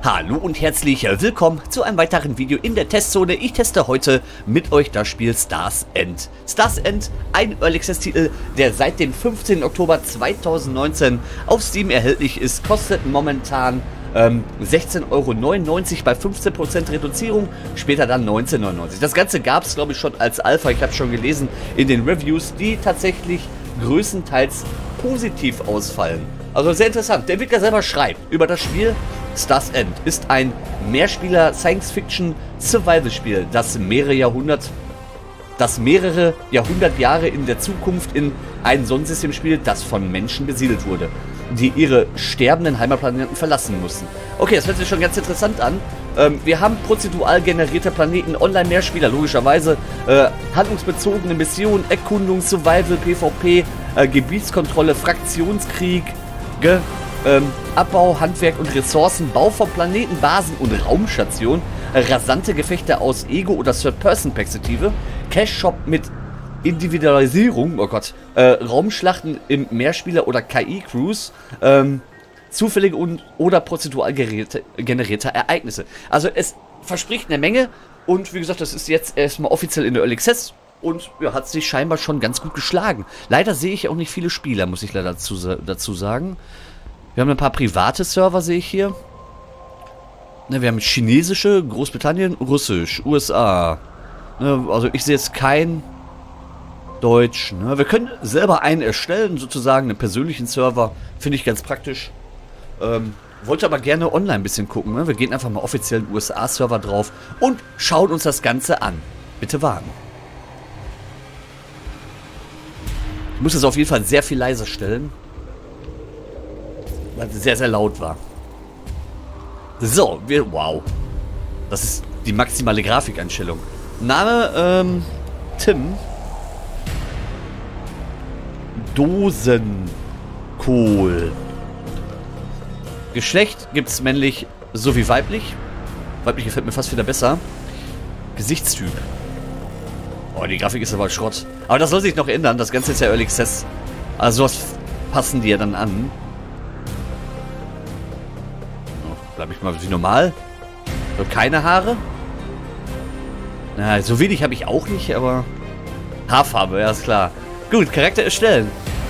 Hallo und herzlich willkommen zu einem weiteren Video in der Testzone. Ich teste heute mit euch das Spiel Star's End. Star's End, ein Early Access Titel, der seit dem 15. Oktober 2019 auf Steam erhältlich ist. Kostet momentan 16,99 € bei 15% Reduzierung, später dann 19,99 €. Das Ganze gab es, glaube ich, schon als Alpha. Ich habe schon gelesen in den Reviews, die tatsächlich größtenteils positiv ausfallen. Also sehr interessant. Der Entwickler selber schreibt über das Spiel: Star's End ist ein Mehrspieler-Science-Fiction-Survival-Spiel, das mehrere Jahrhundert Jahre in der Zukunft in ein Sonnensystem spielt, das von Menschen besiedelt wurde, die ihre sterbenden Heimatplaneten verlassen mussten. Okay, das hört sich schon ganz interessant an. Wir haben prozedural generierte Planeten, Online-Mehrspieler, logischerweise, handlungsbezogene Missionen, Erkundung, Survival, PvP, Gebietskontrolle, Fraktionskrieg, Abbau, Handwerk und Ressourcen, Bau von Planeten, Basen und Raumstationen, rasante Gefechte aus Ego- oder Third-Person-Perspektive, Cash-Shop mit Individualisierung, oh Gott, Raumschlachten im Mehrspieler- oder KI-Crews, zufällige oder prozedural generierte Ereignisse. Also es verspricht eine Menge und wie gesagt, das ist jetzt erstmal offiziell in der Early Access und ja, hat sich scheinbar schon ganz gut geschlagen. Leider sehe ich auch nicht viele Spieler, muss ich leider dazu sagen. Wir haben ein paar private Server, sehe ich hier. Wir haben chinesische, Großbritannien, Russisch, USA. Also ich sehe jetzt kein Deutsch. Wir können selber einen erstellen, sozusagen einen persönlichen Server. Finde ich ganz praktisch. Wollte aber gerne online ein bisschen gucken. Wir gehen einfach mal offiziell einen USA-Server drauf und schauen uns das Ganze an. Bitte warten. Ich muss das auf jeden Fall sehr viel leiser stellen, weil es sehr, sehr laut war. So, wow. Das ist die maximale Grafikeinstellung. Name, Tim. Dosenkohl. Geschlecht gibt's männlich sowie weiblich. Weiblich gefällt mir fast wieder besser. Gesichtstyp. Oh, die Grafik ist aber Schrott. Aber das soll sich noch ändern. Das Ganze ist ja Early Access. Also was passen die ja dann an. Bleib ich mal wie normal. So, keine Haare. Na, so wenig habe ich auch nicht, aber Haarfarbe, ja, ist klar. Gut, Charakter erstellen.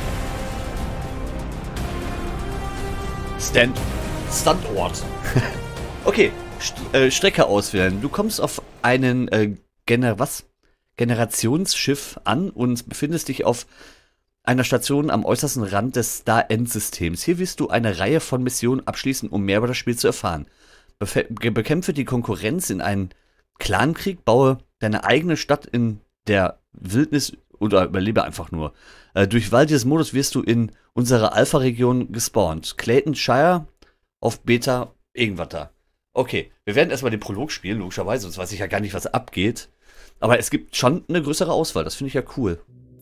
Standort. Okay, Strecke auswählen. Du kommst auf einen Generationsschiff an und befindest dich auf einer Station am äußersten Rand des Star-End-Systems. Hier wirst du eine Reihe von Missionen abschließen, um mehr über das Spiel zu erfahren. Bekämpfe die Konkurrenz in einen Clankrieg, baue deine eigene Stadt in der Wildnis oder überlebe einfach nur. Durch Wahl dieses Modus wirst du in unserer Alpha-Region gespawnt. Clayton Shire auf Beta irgendwas da. Okay, wir werden erstmal den Prolog spielen, logischerweise, sonst weiß ich ja gar nicht, was abgeht. Aber es gibt schon eine größere Auswahl, das finde ich ja cool.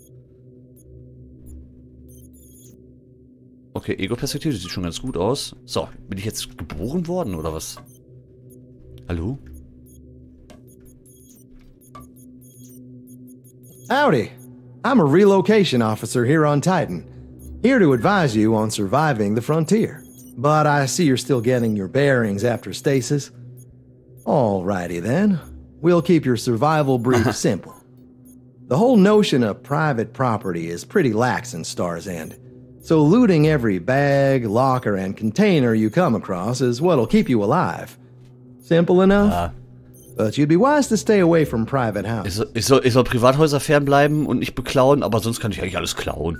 Okay, Ego-Perspektive, das sieht schon ganz gut aus. So, bin ich jetzt geboren worden, oder was? Hallo? Howdy. I'm a relocation officer here on Titan, here to advise you on surviving the frontier. But I see you're still getting your bearings after stasis. Alrighty then. We'll keep your survival brief simple. The whole notion of private property is pretty lax in Star's End. So looting every bag, locker, and container you come across is what'll keep you alive. Simple enough? But you'd be wise to stay away from private houses. Ich soll Privathäuser fernbleiben und nicht beklauen, aber sonst kann ich eigentlich alles klauen.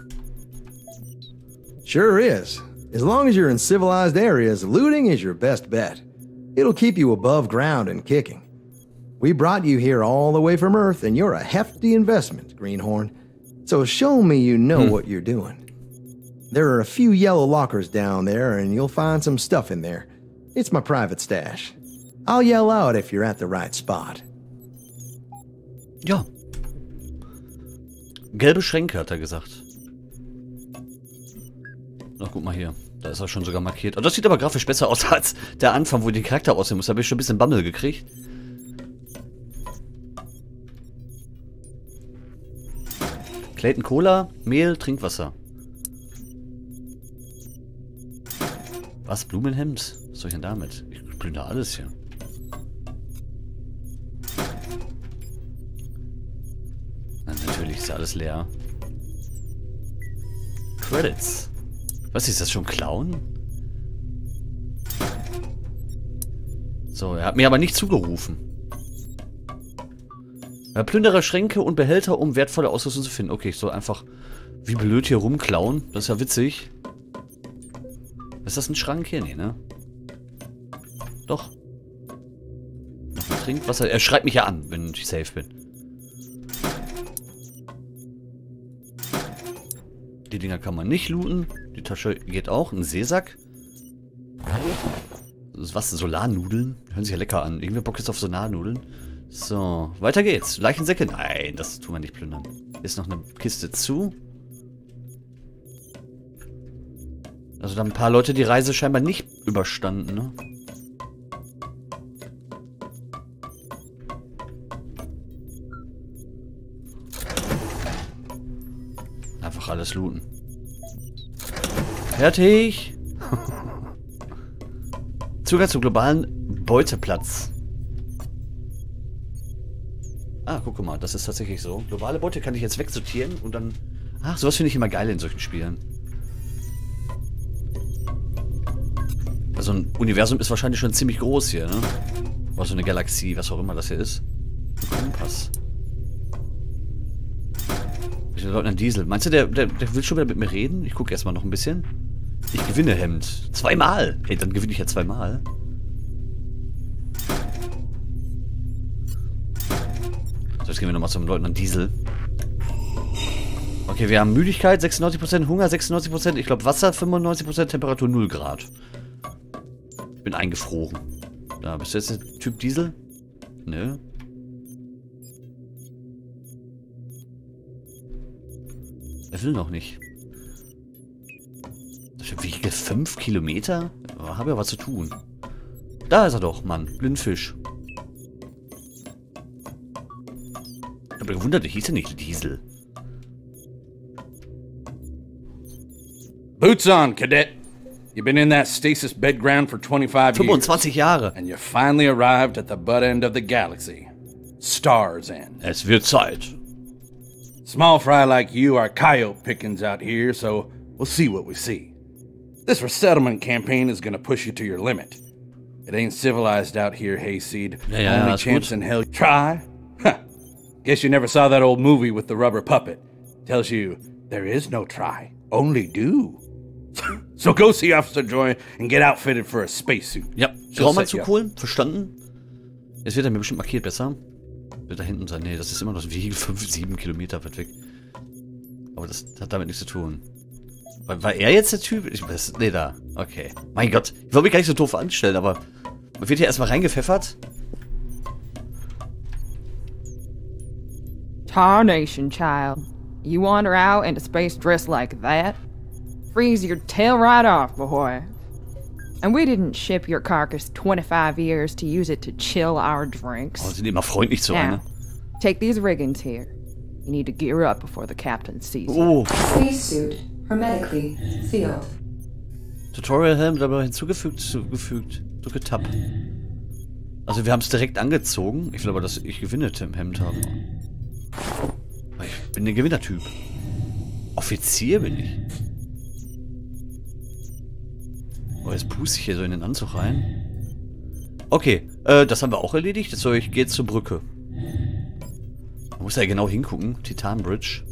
Sure is. As long as you're in civilized areas, looting is your best bet. It'll keep you above ground and kicking. We brought you here all the way from Earth, and you're a hefty investment, Greenhorn. So show me you know what you're doing. There are a few yellow lockers down there, and you'll find some stuff in there. It's my private stash. I'll yell out if you're at the right spot. Ja. Gelbe Schränke, hat er gesagt. Na, guck mal hier. Da ist er schon sogar markiert. Oh, das sieht aber grafisch besser aus als der Anfang, wo ich den Charakter aussehen muss. Da habe ich schon ein bisschen Bammel gekriegt. Clayton Cola, Mehl, Trinkwasser. Was? Blumenhemd? Was soll ich denn damit? plündere alles hier. Na, natürlich ist ja alles leer. Credits. Was ist das schon? Klauen? So, er hat mir aber nicht zugerufen. Plündere Schränke und Behälter, um wertvolle Ausrüstung zu finden. Okay, ich soll einfach wie blöd hier rumklauen. Das ist ja witzig. Ist das ein Schrank hier? Nee, ne? Doch. Noch ein Trinkwasser. Er schreibt mich ja an, wenn ich safe bin. Die Dinger kann man nicht looten. Die Tasche geht auch. Ein Seesack. Was? Solarnudeln? Hören sich ja lecker an. Irgendwie Bock jetzt auf Solarnudeln. So, weiter geht's. Leichensäcke? Nein, das tun wir nicht plündern. Hier ist noch eine Kiste zu. Also da haben ein paar Leute die Reise scheinbar nicht überstanden, ne? Einfach alles looten. Fertig! Zugang zum globalen Beuteplatz. Ah, guck mal, das ist tatsächlich so. Globale Beute kann ich jetzt wegsortieren und dann... Ach, sowas finde ich immer geil in solchen Spielen. Also ein Universum ist wahrscheinlich schon ziemlich groß hier, ne? Oder so eine Galaxie, was auch immer das hier ist. Ein Kompass. Ich will Leutnant Diesel. Meinst du, der will schon wieder mit mir reden? Ich gucke erstmal noch ein bisschen. Ich gewinne Hemd. 2-mal. Hey, dann gewinne ich ja 2-mal. So, jetzt gehen wir nochmal zum Leutnant Diesel. Okay, wir haben Müdigkeit 96%, Hunger 96%, ich glaube Wasser 95%, Temperatur 0 Grad. Ich bin eingefroren. Da, bist du jetzt der Typ Diesel? Nö. Er will noch nicht. Das wiegt 5 Kilometer? Habe ja was zu tun. Da ist er doch, Mann. Blindfisch. Ich habe gewundert, der hieß ja nicht Diesel. Boots on, cadet. You've been in that stasis bedground for 25 years. 25 Jahre. And you finally arrived at the butt end of the galaxy. Star's End. Es wird Zeit. Small fry like you are coyote pickings out here, so we'll see what we see. This resettlement campaign is gonna push you to your limit. It ain't civilized out here, Hayseed. Ja, Only chance in hell. Try? Huh. Guess you never saw that old movie with the rubber puppet. Tells you there is no try, only do. So go see Officer Joy and get outfitted for a spacesuit. Ja, Raumanzug holen, verstanden. Jetzt wird er mir bestimmt markiert besser. Wird da hinten sein. Nee, das ist immer noch wie 5-7 Kilometer weit weg. Aber das hat damit nichts zu tun. War er jetzt der Typ? Ich weiß, nee, da. Okay. Mein Gott. Ich wollte mich gar nicht so doof anstellen, aber man wird hier erstmal reingepfeffert. Tarnation, child. You wander out into space dressed like that? Freeze your tail right off, boy. And we didn't ship your carcass 25 years to use it to chill our drinks. Oh, sind immer freundlich zu Now, einer. take these riggings here. You need to gear up before the captain sees you. Oh. Spacesuit hermetically sealed. Tutorial-Helm dabei hinzugefügt, Drücke Tab. Also wir haben es direkt angezogen. Ich will aber, dass ich gewinne im Hemd habe. Ich bin der Gewinnertyp. Offizier bin ich. Oh, jetzt puste ich hier so in den Anzug rein. Okay, das haben wir auch erledigt. So, ich gehe zur Brücke. Man muss ja genau hingucken. Titan Bridge.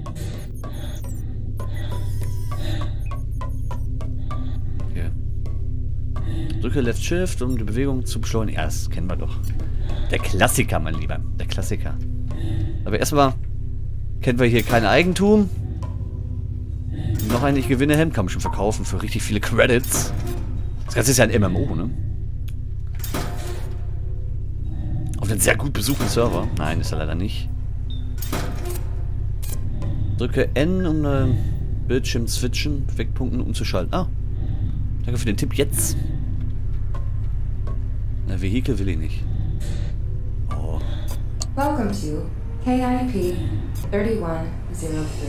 Okay. Drücke Left Shift, um die Bewegung zu beschleunigen. Ja, das kennen wir doch. Der Klassiker, mein Lieber. Der Klassiker. Aber erstmal kennen wir hier kein Eigentum. Noch ein Ich gewinne Hemd kann man schon verkaufen für richtig viele Credits. Das Ganze ist ja ein MMO, ne? Auf einen sehr gut besuchten Server. Nein, ist er leider nicht. Drücke N, um Bildschirm switchen, Wegpunkten umzuschalten. Ah, danke für den Tipp jetzt. Na, Vehikel will ich nicht. Oh. Welcome to KIP 3103.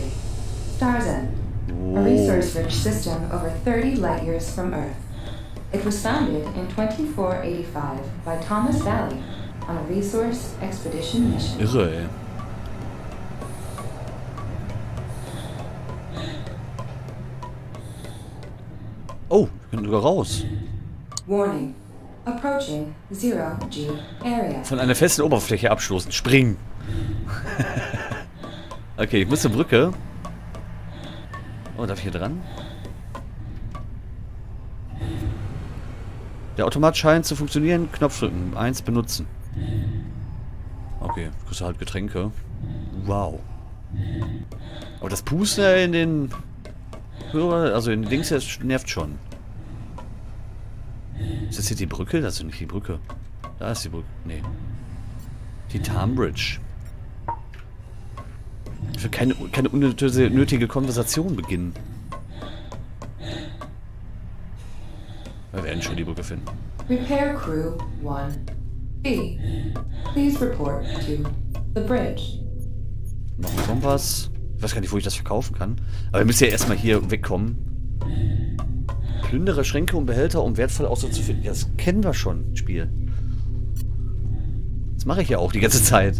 Star's End. A resource-rich system over 30 light years from Earth. It was founded in 2485 by Thomas Valley on a resource expedition mission. Irre, ey. Oh, wir können sogar raus. Warning. Approaching Zero-G area. Von einer festen Oberfläche abstoßen. Springen. Okay, ich muss zur Brücke. Oh, darf ich hier dran? Der Automat scheint zu funktionieren. Knopf drücken. 1 benutzen. Okay, kriegst du halt Getränke. Wow. Aber das Pusten in den Hörer, also in den Dings, das nervt schon. Ist das hier die Brücke? Das ist nicht die Brücke. Da ist die Brücke. Nee. Die Tarnbridge. Ich will keine unnötige Konversation beginnen. Wir werden schon die Brücke finden. Repair Crew 1B. Please report to the bridge. Noch ein Kompass. Ich weiß gar nicht, wo ich das verkaufen kann. Aber wir müssen ja erstmal hier wegkommen. Plündere Schränke und Behälter, um wertvolle Ausrüstung zu finden. Ja, das kennen wir schon, Spiel. Das mache ich ja auch die ganze Zeit.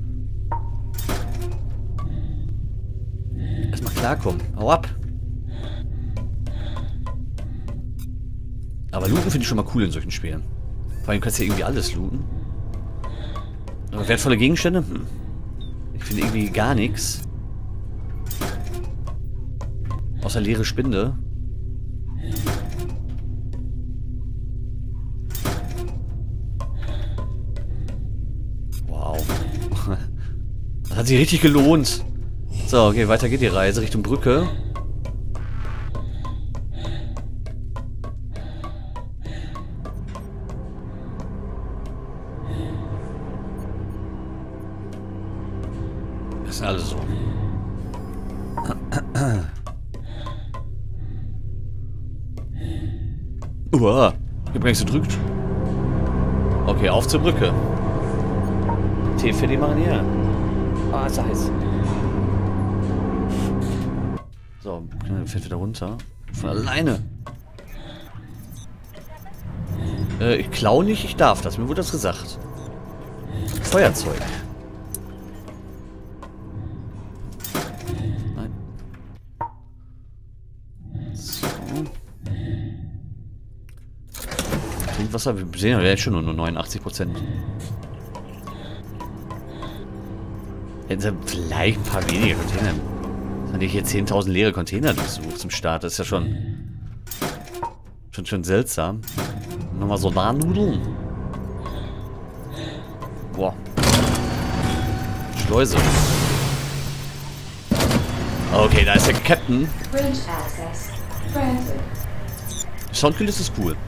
Erstmal klarkommen. Hau ab. Aber looten finde ich schon mal cool in solchen Spielen. Vor allem kannst du ja irgendwie alles looten. Aber wertvolle Gegenstände? Hm. Ich finde irgendwie gar nichts. Außer leere Spinde. Wow. Das hat sich richtig gelohnt. So, okay, weiter geht die Reise Richtung Brücke. Das sind alle so. Uah, ich hab gar nichts gedrückt. Okay, auf zur Brücke. Tee für die Marinier. Ah, ist heiß. So, fährt wieder runter. Von alleine. Ich klau nicht, ich darf das. Mir wurde das gesagt. Feuerzeug. Nein. So. Trinkwasser, wir sehen ja jetzt schon nur 89%. Hätten sie vielleicht ein paar weniger Container. Dann ich hier 10.000 leere Container durchsucht zum Start. Das ist ja schon seltsam. Nochmal Solarnudeln. Boah. Schleuse. Okay, da ist der Captain. Bridge access granted. Soundkulisse ist cool.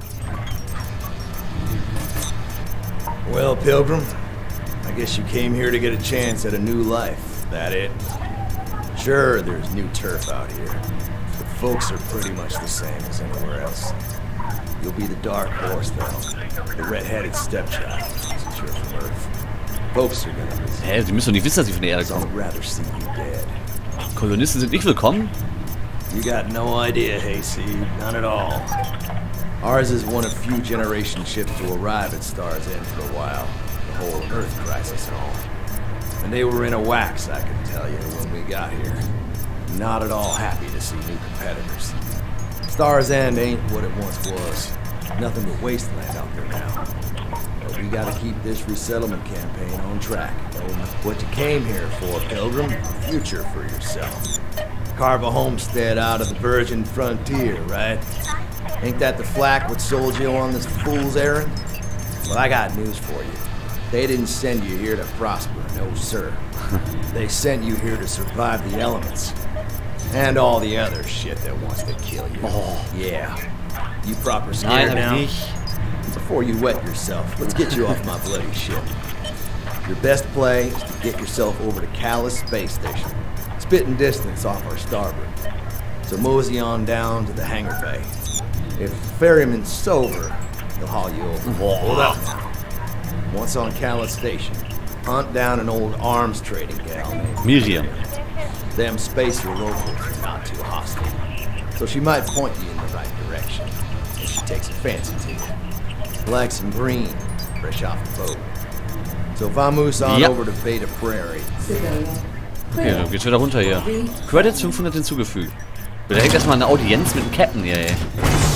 Well, Pilgrim, I guess you came here to get a chance at a new life. That it? Sure, there's new turf out here. The folks are pretty much the same as anywhere else. You'll be the dark horse, though. The red-headed stepchild, since you're from Earth. Folks are gonna miss you. Hä, sie müssen doch nicht wissen, dass sie von der Erde I'd kommen. rather see you dead. Kolonisten sind nicht willkommen. You got no idea, Hayseed. None at all. Ours is one of few generation ships to arrive at Star's End for a while. The whole Earth crisis and all. And they were in a wax, I can tell you, when we got here. Not at all happy to see new competitors. Star's End ain't what it once was. Nothing but wasteland out there now. But we gotta keep this resettlement campaign on track. Know what you came here for, Pilgrim. A future for yourself. Carve a homestead out of the virgin frontier, right? Ain't that the flack what sold you on this fool's errand? Well, I got news for you. They didn't send you here to prosper, no sir. They sent you here to survive the elements. And all the other shit that wants to kill you. Oh. Yeah. You proper Nein, scared hab ich now? nicht. Before you wet yourself, let's get you off my bloody ship. Your best play is to get yourself over to Callus Space Station. Spitting distance off our starboard. So mosey on down to the hangar bay. If the ferryman's sober, he'll haul you over. Hold up now. Once on Callus Station, hunt down an old arms trading gal named Miriam. Them spacer locals are not too hostile, so she might point you in the right direction. If she takes a fancy to you. Black and green, fresh off the boat. So vamoose on over to Beta Prairie. Civilian. Okay, dann geht's wieder runter hier. Credits 500 hinzugefügt. Direkt erstmal eine Audienz mit dem Captain hier, ey.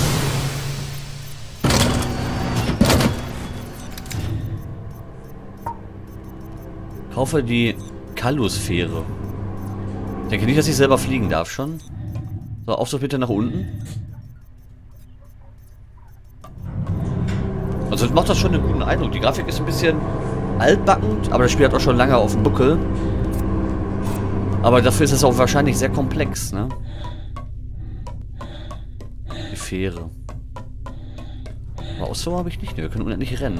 Kaufe die Kalus-Fähre. Ich denke nicht, dass ich selber fliegen darf schon. So, Aufzug bitte nach unten. Also das macht das schon einen guten Eindruck. Die Grafik ist ein bisschen altbackend, aber das Spiel hat auch schon lange auf dem Buckel. Aber dafür ist es auch wahrscheinlich sehr komplex, ne? Die Fähre. Aber Ausdauer habe ich nicht. Ne, wir können unendlich rennen.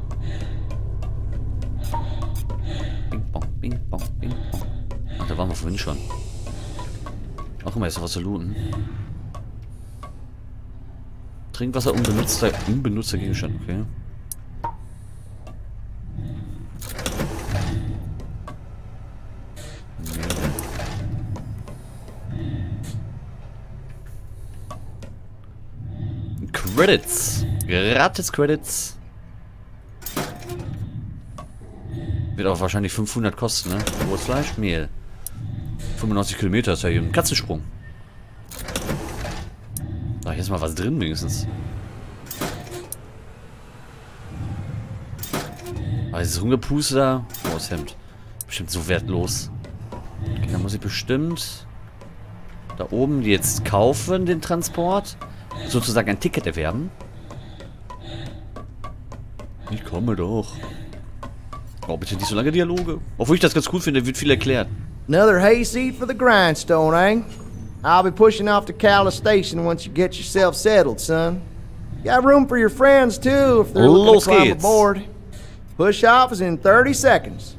Bing bong, bing bong, bing bong. Ach, da waren wir vorhin schon. Ach, guck mal, jetzt noch was zu looten. Trinkwasser, unbenutzter Gegenstand, okay. Credits. Gratis Credits. Wird auch wahrscheinlich 500 kosten, ne? Rohes Fleisch, Mehl. 95 Kilometer ist ja hier ein Katzensprung. Da hier ist mal was drin wenigstens. Aber dieses Rumgepuste da. Oh, das Hemd. Bestimmt so wertlos. Okay, dann muss ich bestimmt da oben die jetzt kaufen, den Transport. Sozusagen ein Ticket erwerben. Ich komme doch. Oh, bitte nicht so lange Dialoge. Obwohl ich das ganz cool finde, wird viel erklärt. Another hayseed for the grindstone, eh? I'll be pushing off to Cala Station once you get yourself settled, son. Got room for your friends, too, if they're looking to climb aboard. Push off is in 30 seconds.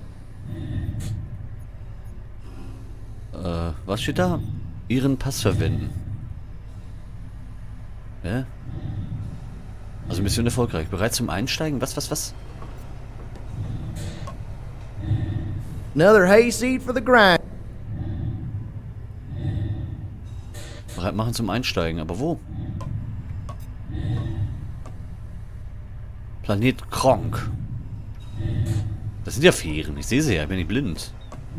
Was steht da? Ihren Pass verwenden. Ja? Also Mission erfolgreich. Bereit zum Einsteigen? Was? Another hayseed for the grind. Bereit machen zum Einsteigen. Aber wo? Planet Kronk. Das sind ja Fähren. Ich sehe sie ja. Ich bin nicht blind.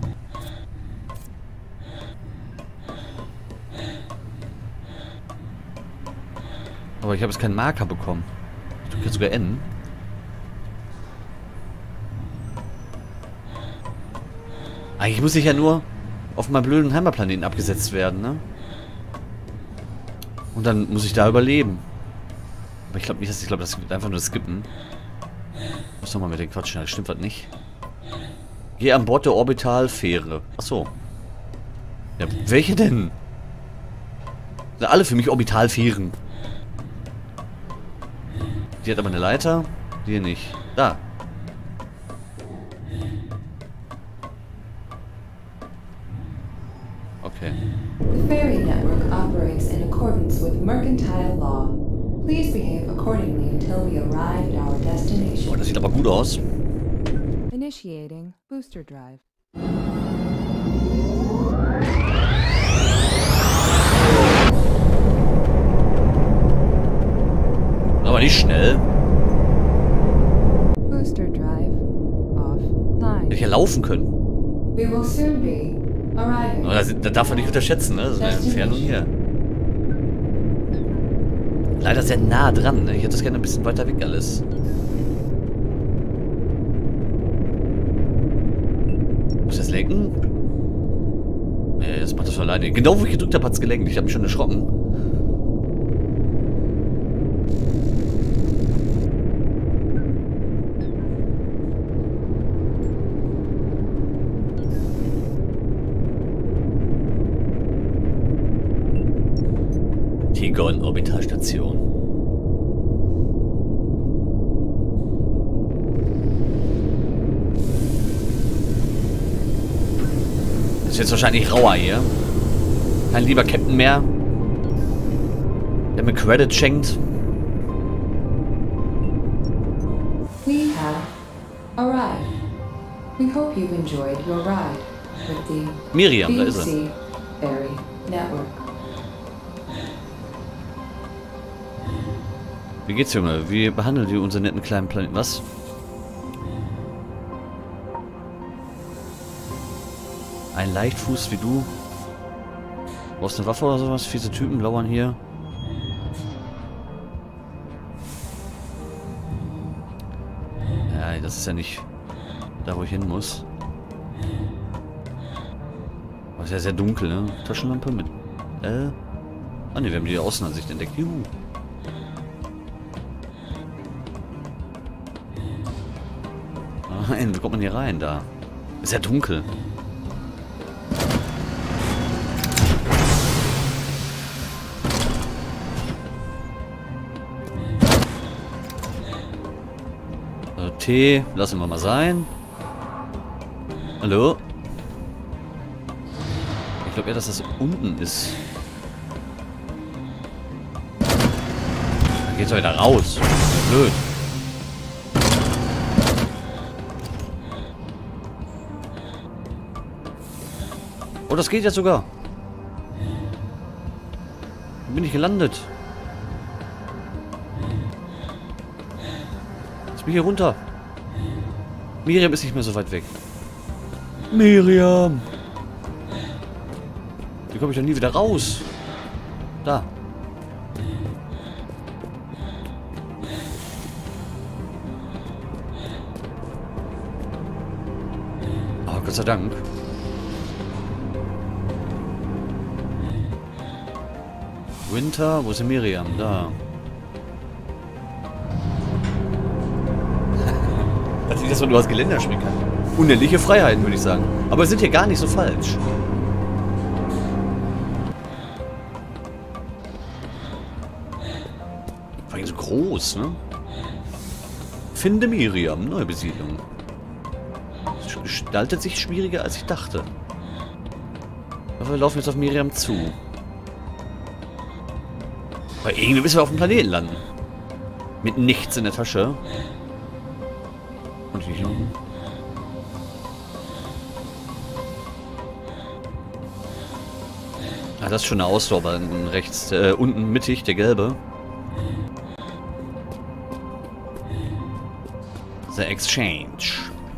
Aber ich habe jetzt keinen Marker bekommen. Ich drücke jetzt sogar N. Eigentlich muss ich ja nur auf meinem blöden Heimatplaneten abgesetzt werden, ne? Und dann muss ich da überleben. Aber ich glaube nicht, das wird einfach nur skippen. Ich muss nochmal mit den Quatschen, das stimmt was nicht. Geh an Bord der Orbitalfähre. Achso. Ja, welche denn? Sind alle für mich Orbitalfähren. Die hat aber eine Leiter. Die nicht. Da. Okay. The ferry network operates in accordance with mercantile law. Please behave accordingly until we arrive at our destination. Oh, das sieht aber gut aus. Initiating booster drive. Aber nicht schnell. Booster drive offline. Hätte ich ja laufen können. We will soon be arriving. Aber da darf man nicht unterschätzen, ne? Das ist eine Entfernung hier. Leider sehr nah dran, ne? Ich hätte das gerne ein bisschen weiter weg alles. Muss ich das lenken? Nee, das macht das schon alleine. Genau wo ich gedrückt habe, hat es gelenkt. Ich habe mich schon erschrocken. Tigon Orbitalstation. Das ist jetzt wahrscheinlich rauer hier. Kein lieber Captain mehr, der mir Credit schenkt. We have arrived. We hope you've enjoyed your ride with the Miriam, da ist er. BC Ferry Network. Wie geht's, Junge? Wie behandeln die unseren netten kleinen Planeten? Was? Ein Leichtfuß wie du? Brauchst du eine Waffe oder sowas? Fiese Typen lauern hier. Ja, das ist ja nicht da, wo ich hin muss. Aber ist ja sehr dunkel, ne? Taschenlampe mit... Ah ne, wir haben die Außenansicht entdeckt. Juhu. Nein, wie kommt man hier rein? Da. Ist ja dunkel. Also, Tee, lassen wir mal sein. Hallo? Ich glaube eher, dass das unten ist. Dann geht's doch wieder raus. Blöd. Oh, das geht jetzt sogar. Wo bin ich gelandet? Jetzt bin ich hier runter. Miriam ist nicht mehr so weit weg. Miriam! Wie komme ich doch nie wieder raus? Da. Oh, Gott sei Dank. Winter, wo ist Miriam? Da. Das sieht, dass man nur als Geländer schwingen kann. Unendliche Freiheiten, würde ich sagen. Aber wir sind hier gar nicht so falsch. Vor allem so groß, ne? Finde Miriam, neue Besiedlung. Das gestaltet sich schwieriger, als ich dachte. Aber wir laufen jetzt auf Miriam zu. Weil irgendwie müssen wir auf dem Planeten landen. Mit nichts in der Tasche. Und hier unten. Ah, das ist schon eine Ausdauer rechts. Unten mittig, der gelbe. The Exchange.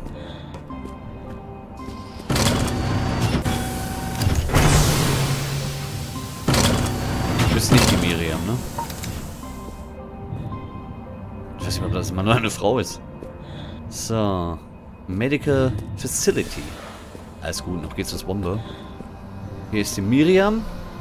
Du bist nicht die Miriam, ne? Ich weiß nicht, ob das immer nur eine Frau ist. So. Medical Facility. Alles gut, noch geht's zur Bombe. Hier ist die Miriam.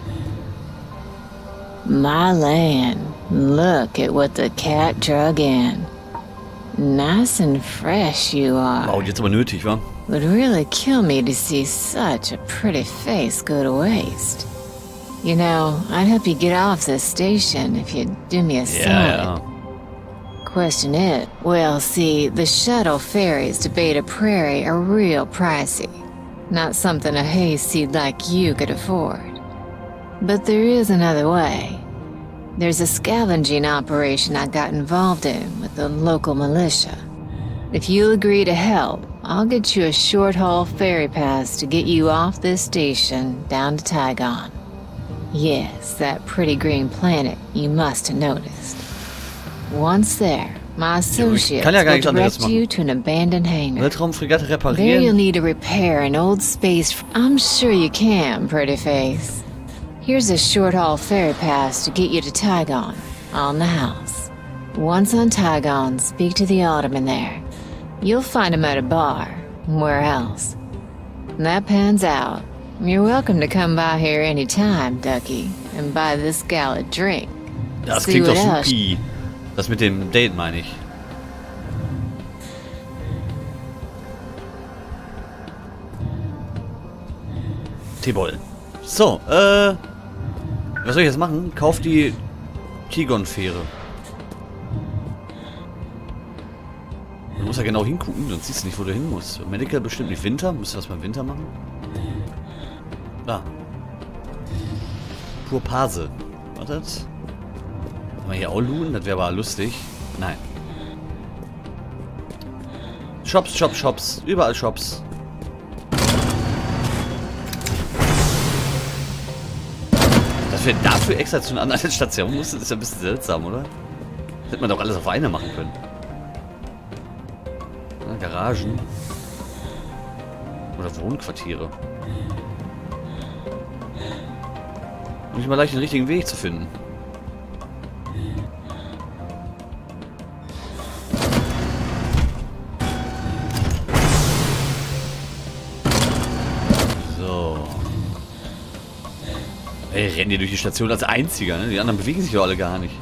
My land, look at what the cat drug in. Nice and fresh you are. Wow, jetzt aber nötig, wa? Would really kill me to see such a pretty face go to waste. You know, I'd help you get off this station if you'd do me a solid. Ja. Question is, well, see, the shuttle ferries to Beta Prairie are real pricey. Not something a hayseed like you could afford. But there is another way. There's a scavenging operation I got involved in with the local militia. If you'll agree to help, I'll get you a short-haul ferry pass to get you off this station down to Tygon. Yes, that pretty green planet you must have noticed. Once there, my associates will direct you to an abandoned hangar. Weltraumfregatte There reparieren. you'll need to repair an old space. I'm sure you can, pretty face. Here's a short-haul ferry pass to get you to Tygon, on the house. Once on Tygon, speak to the alderman there. You'll find him at a bar. Where else? When that pans out, you're welcome to come by here anytime, Ducky, and buy this gal a drink. Das See klingt doch what else. supi. Das mit dem Date meine ich. Teebollen. So, was soll ich jetzt machen? Kauf die Tigon-Fähre. Du musst ja genau hingucken, sonst siehst du nicht, wo du hin musst. Medical bestimmt nicht Winter. Müsst ihr das beim Winter machen? Da. Purpase. Wartet. Kann man hier auch looten? Das wäre aber lustig. Nein. Shops, Shops, Shops. Überall Shops. Dass wir dafür extra zu einer anderen Station mussten, ist ja ein bisschen seltsam, oder? Das hätte man doch alles auf eine machen können. Ja, Garagen. Oder Wohnquartiere. Um nicht mal leicht den richtigen Weg zu finden. So. Ey, rennen die durch die Station als Einziger, ne? Die anderen bewegen sich doch alle gar nicht.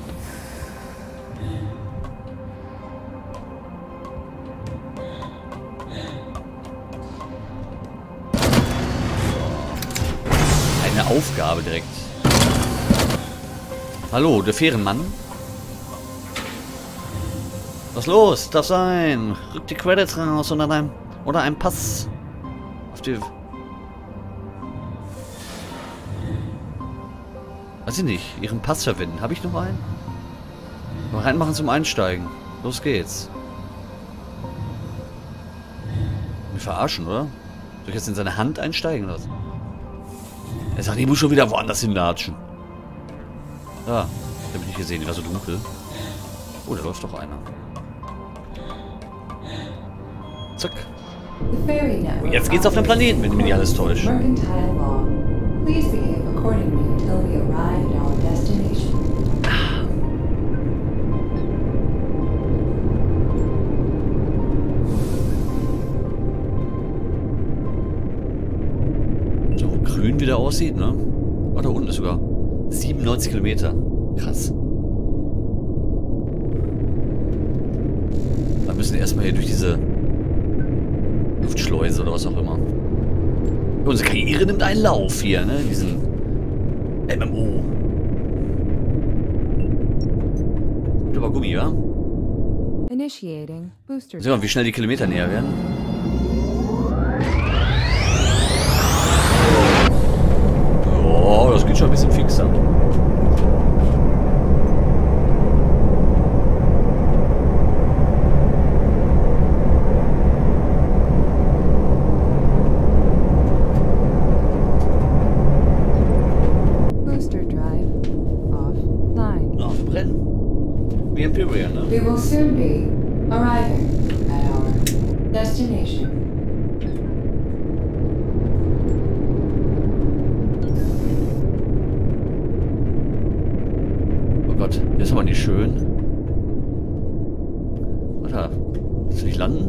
Eine Aufgabe direkt. Hallo, der Fährenmann. Was los? Darf sein. Rück die Credits raus oder ein Pass auf die... Weiß ich nicht. Ihren Pass verwenden. Habe ich noch einen? Mal reinmachen zum Einsteigen. Los geht's. Mich verarschen, oder? Soll ich jetzt in seine Hand einsteigen oder was? Er sagt, ich muss schon wieder woanders hinlatschen. Ah, da bin ich gesehen, die war so dunkel. Oh, da läuft doch einer. Zack. Und jetzt geht's auf den Planeten, wenn mich nicht alles täuscht. So, grün wie der aussieht, ne? Oh, da unten ist sogar 97 Kilometer. Krass. Wir müssen erstmal hier durch diese Luftschleuse oder was auch immer. Unsere Karriere nimmt einen Lauf hier, ne? Diesen MMO. Gibt aber Gummi, ja? Initiating booster. Sehen wir mal, wie schnell die Kilometer näher werden. Oh, das geht schon ein bisschen fixer. We will soon be arriving at our destination. Oh Gott, hier ist aber nicht schön. Warte, willst du nicht landen?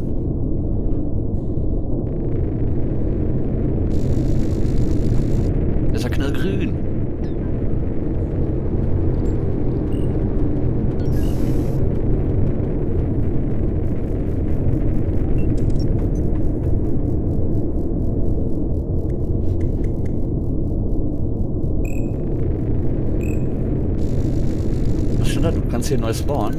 Das ist ja knallgrün. Du kannst hier neu spawnen.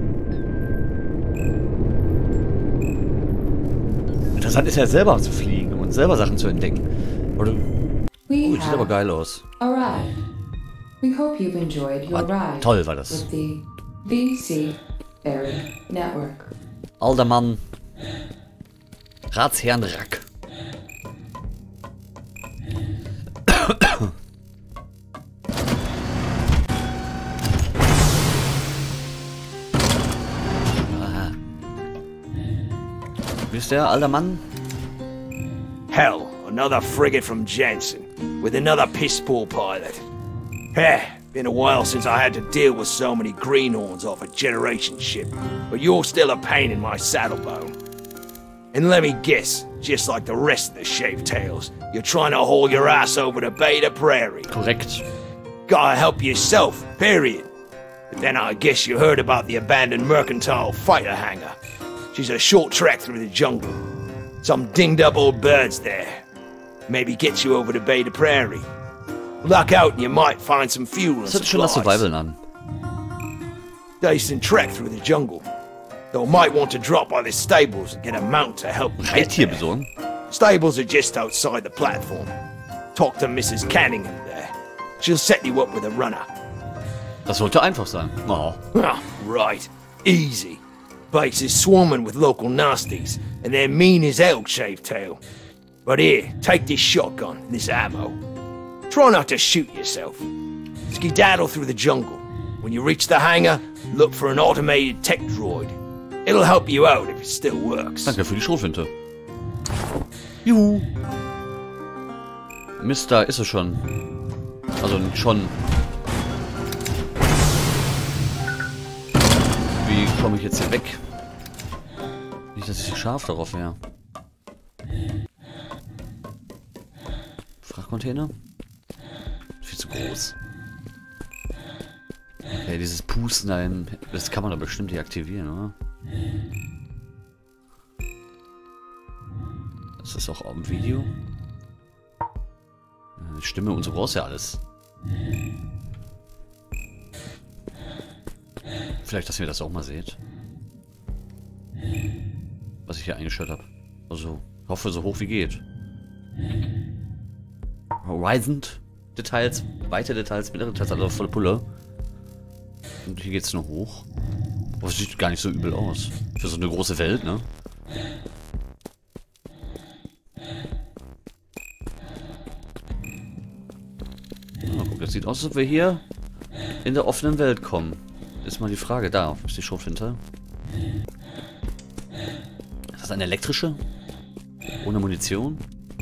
Interessant ist ja selber zu fliegen und selber Sachen zu entdecken. Oder sieht aber geil aus. We hope you've enjoyed your ride toll war das. with the VC Ferry Network. Aldermann. Ratsherrn Rack. Ist der alter Mann? Hell, another frigate from Jensen, with another piss-poor pilot. Been a while since I had to deal with so many greenhorns off a Generation ship, but you're still a pain in my saddlebone. And let me guess, just like the rest of the Shaved Tails, you're trying to haul your ass over to Beta Prairie. Korrekt. Gotta help yourself, period. But then I guess you heard about the abandoned mercantile fighter hangar. She's a short trek through the jungle. Some dinged up old birds there. Maybe get you over to Beta Prairie. Luck out and you might find some fuel and Das hört schon nach Survival an. Decent trek through the jungle. Though might want to drop by the stables and get a mount to help you get Reittier there. besorgen. Stables are just outside the platform. Talk to Mrs. Canningham there. She'll set you up with a runner. Das sollte einfach sein. Oh. Ah, right. Easy. Base is swarming with local nasties, and they're mean as hell, Shaved Tail. But here, take this shotgun, this ammo. Try not to shoot yourself. Skedaddle through the jungle. When you reach the hangar, look for an automated tech droid. It'll help you out if it still works. Danke für die Schrotflinte. Juhu. Mist, da ist es schon. Also schon. Wie komme ich jetzt hier weg? Nicht, dass ich so scharf darauf wäre. Frachtcontainer? Viel zu groß. Okay, dieses Pusten da hin, das kann man doch bestimmt deaktivieren, oder? Das ist auch im Video. Die Stimme und so brauchst ja alles. Vielleicht, dass ihr das auch mal seht. Was ich hier eingestellt habe. Also, hoffe so hoch wie geht. Horizon Details, weite Details, mittlere Details, also volle Pulle. Und hier geht's nur hoch. Aber es sieht gar nicht so übel aus. Für so eine große Welt, ne? Na, guck, das sieht aus, als ob wir hier in der offenen Welt kommen. Ist mal die Frage. Da ist die Schrotflinte. Ist das eine elektrische? Ohne Munition?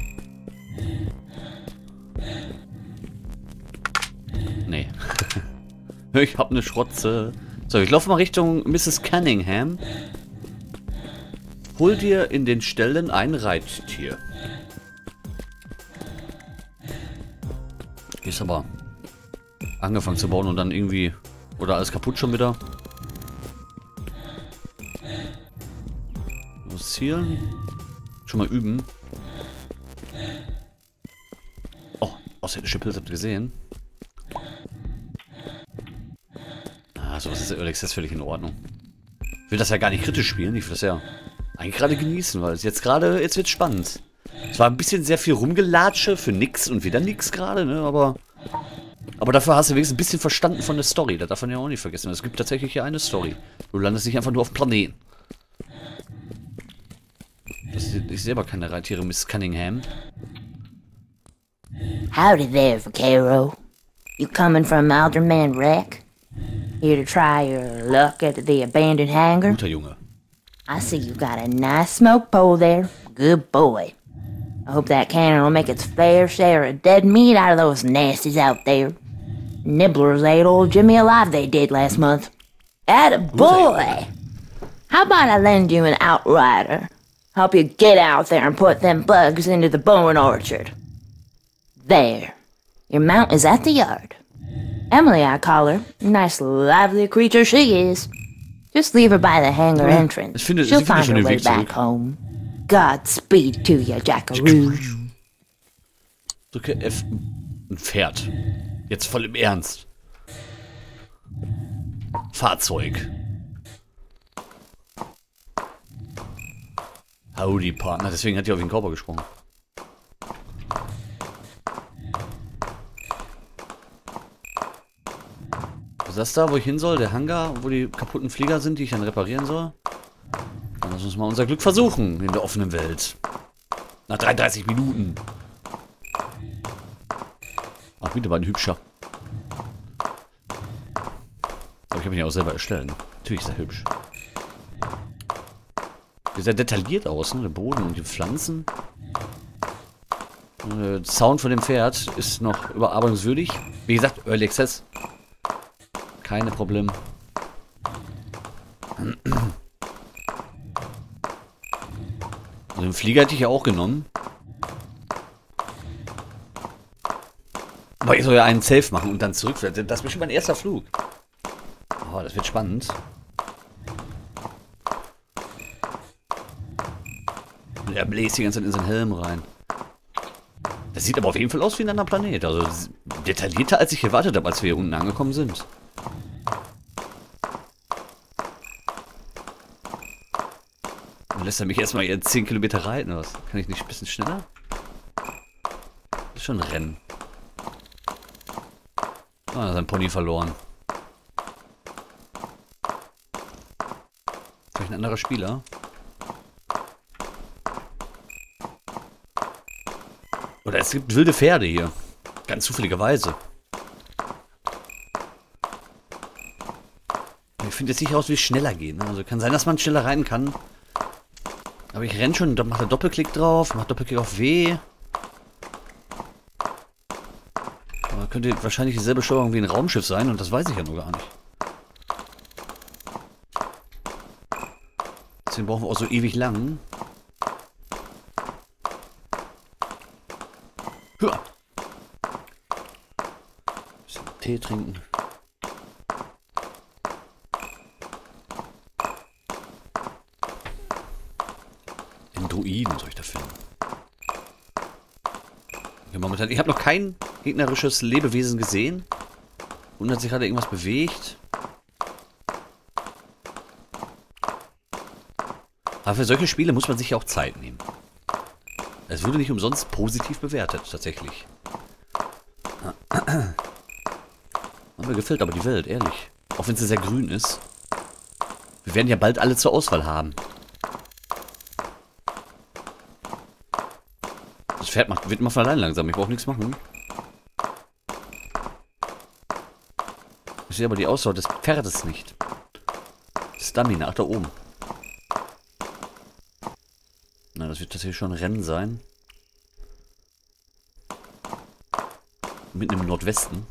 Nee. Ich hab eine Schrotze. So, ich laufe mal Richtung Mrs. Cunningham. Hol dir in den Ställen ein Reittier. Die ist aber angefangen zu bauen und dann irgendwie... Oder alles kaputt schon wieder. Was zielen? Schon mal üben. Oh, außerirdische Pilze habt ihr gesehen. Ah, sowas ist ja Early Access völlig in Ordnung. Ich will das ja gar nicht kritisch spielen. Ich will das ja eigentlich gerade genießen, weil es jetzt wird spannend. Es war ein bisschen sehr viel Rumgelatsche für nix und wieder nix gerade, ne, aber dafür hast du wenigstens ein bisschen verstanden von der Story. Das darf man ja auch nicht vergessen. Es gibt tatsächlich hier eine Story. Du landest nicht einfach nur auf Planeten. Ich sehe aber keine Reittiere, Miss Cunningham. Howdy there, Vaquero. You coming from Alderman Wreck? Here to try your luck at the abandoned hangar? Guter Junge. I see you got a nice smoke pole there. Good boy. I hope that cannon will make its fair share of dead meat out of those nasties out there. Nibblers ate old Jimmy alive they did last month. Atta boy! How about I lend you an outrider? Help you get out there and put them bugs into the bone orchard. There. Your mount is at the yard. Emily, I call her. Nice lively creature she is. Just leave her by the hangar entrance. She'll find her way back home. Godspeed to you, Jackaroo. Drücke F. Ein Pferd. Jetzt voll im Ernst. Fahrzeug. Howdy, Partner. Deswegen hat die auf den Körper gesprungen. Was ist das da, wo ich hin soll? Der Hangar, wo die kaputten Flieger sind, die ich dann reparieren soll? Dann lass uns mal unser Glück versuchen in der offenen Welt. Nach 33 Minuten. Ach, wieder mal ein hübscher. Aber ich habe ihn ja auch selber erstellt. Natürlich ist er hübsch. Sieht sehr detailliert aus, ne? Der Boden und die Pflanzen. Der Sound von dem Pferd ist noch überarbeitungswürdig. Wie gesagt, Early Access. Keine Probleme. Also den Flieger hätte ich ja auch genommen. Aber ich soll ja einen Safe machen und dann zurück. Das ist bestimmt mein erster Flug. Oh, das wird spannend. Und er bläst die ganze Zeit in seinen Helm rein. Das sieht aber auf jeden Fall aus wie ein anderer Planet. Also detaillierter, als ich erwartet habe, als wir hier unten angekommen sind. Dann lässt er mich erstmal hier 10 Kilometer reiten. Was? Kann ich nicht ein bisschen schneller? Das ist schon ein Rennen. Ah, sein Pony verloren. Vielleicht ein anderer Spieler. Oder es gibt wilde Pferde hier. Ganz zufälligerweise. finde jetzt nicht aus, wie es schneller geht. Ne? Also kann sein, dass man schneller rein kann. Aber ich renne schon, da macht er Doppelklick drauf, macht Doppelklick auf W. Aber könnte wahrscheinlich dieselbe Steuerung wie ein Raumschiff sein und das weiß ich ja nur gar nicht. Deswegen brauchen wir auch so ewig lang. Hör! Bisschen Tee trinken. Den Druiden soll ich da finden. Okay, momentan, ich habe noch kein gegnerisches Lebewesen gesehen. Und hat sich gerade irgendwas bewegt. Aber für solche Spiele muss man sich ja auch Zeit nehmen. Es wurde nicht umsonst positiv bewertet, tatsächlich. Mir gefällt aber die Welt, ehrlich. Auch wenn sie sehr grün ist. Wir werden ja bald alle zur Auswahl haben. Das Pferd wird immer von allein langsam. Ich brauche nichts machen. Ich sehe aber die Ausdauer des Pferdes nicht. Stamina, ach da oben. Na, das wird tatsächlich schon ein Rennen sein. Mitten im Nordwesten.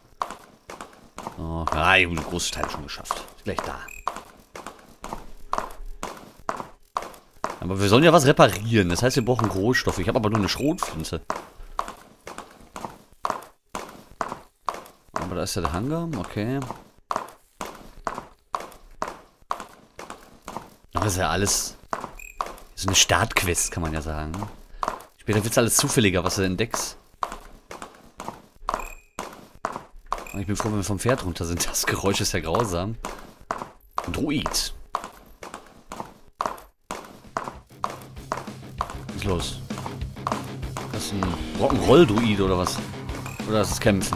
Oh, ja, ich habe den großen Teil schon geschafft. Ist gleich da. Aber wir sollen ja was reparieren. Das heißt, wir brauchen Rohstoffe. Ich habe aber nur eine Schrotflinte. Aber da ist ja der Hangar. Okay. Das ist ja alles... So eine Startquest, kann man ja sagen. Später wird es alles zufälliger, was du entdeckst. Und ich bin froh, wenn wir vom Pferd runter sind. Das Geräusch ist ja grausam. Ein Druid. Was ist los? Das ist ein Rock'n'Roll-Druid oder was? Oder das ist Kämpfen?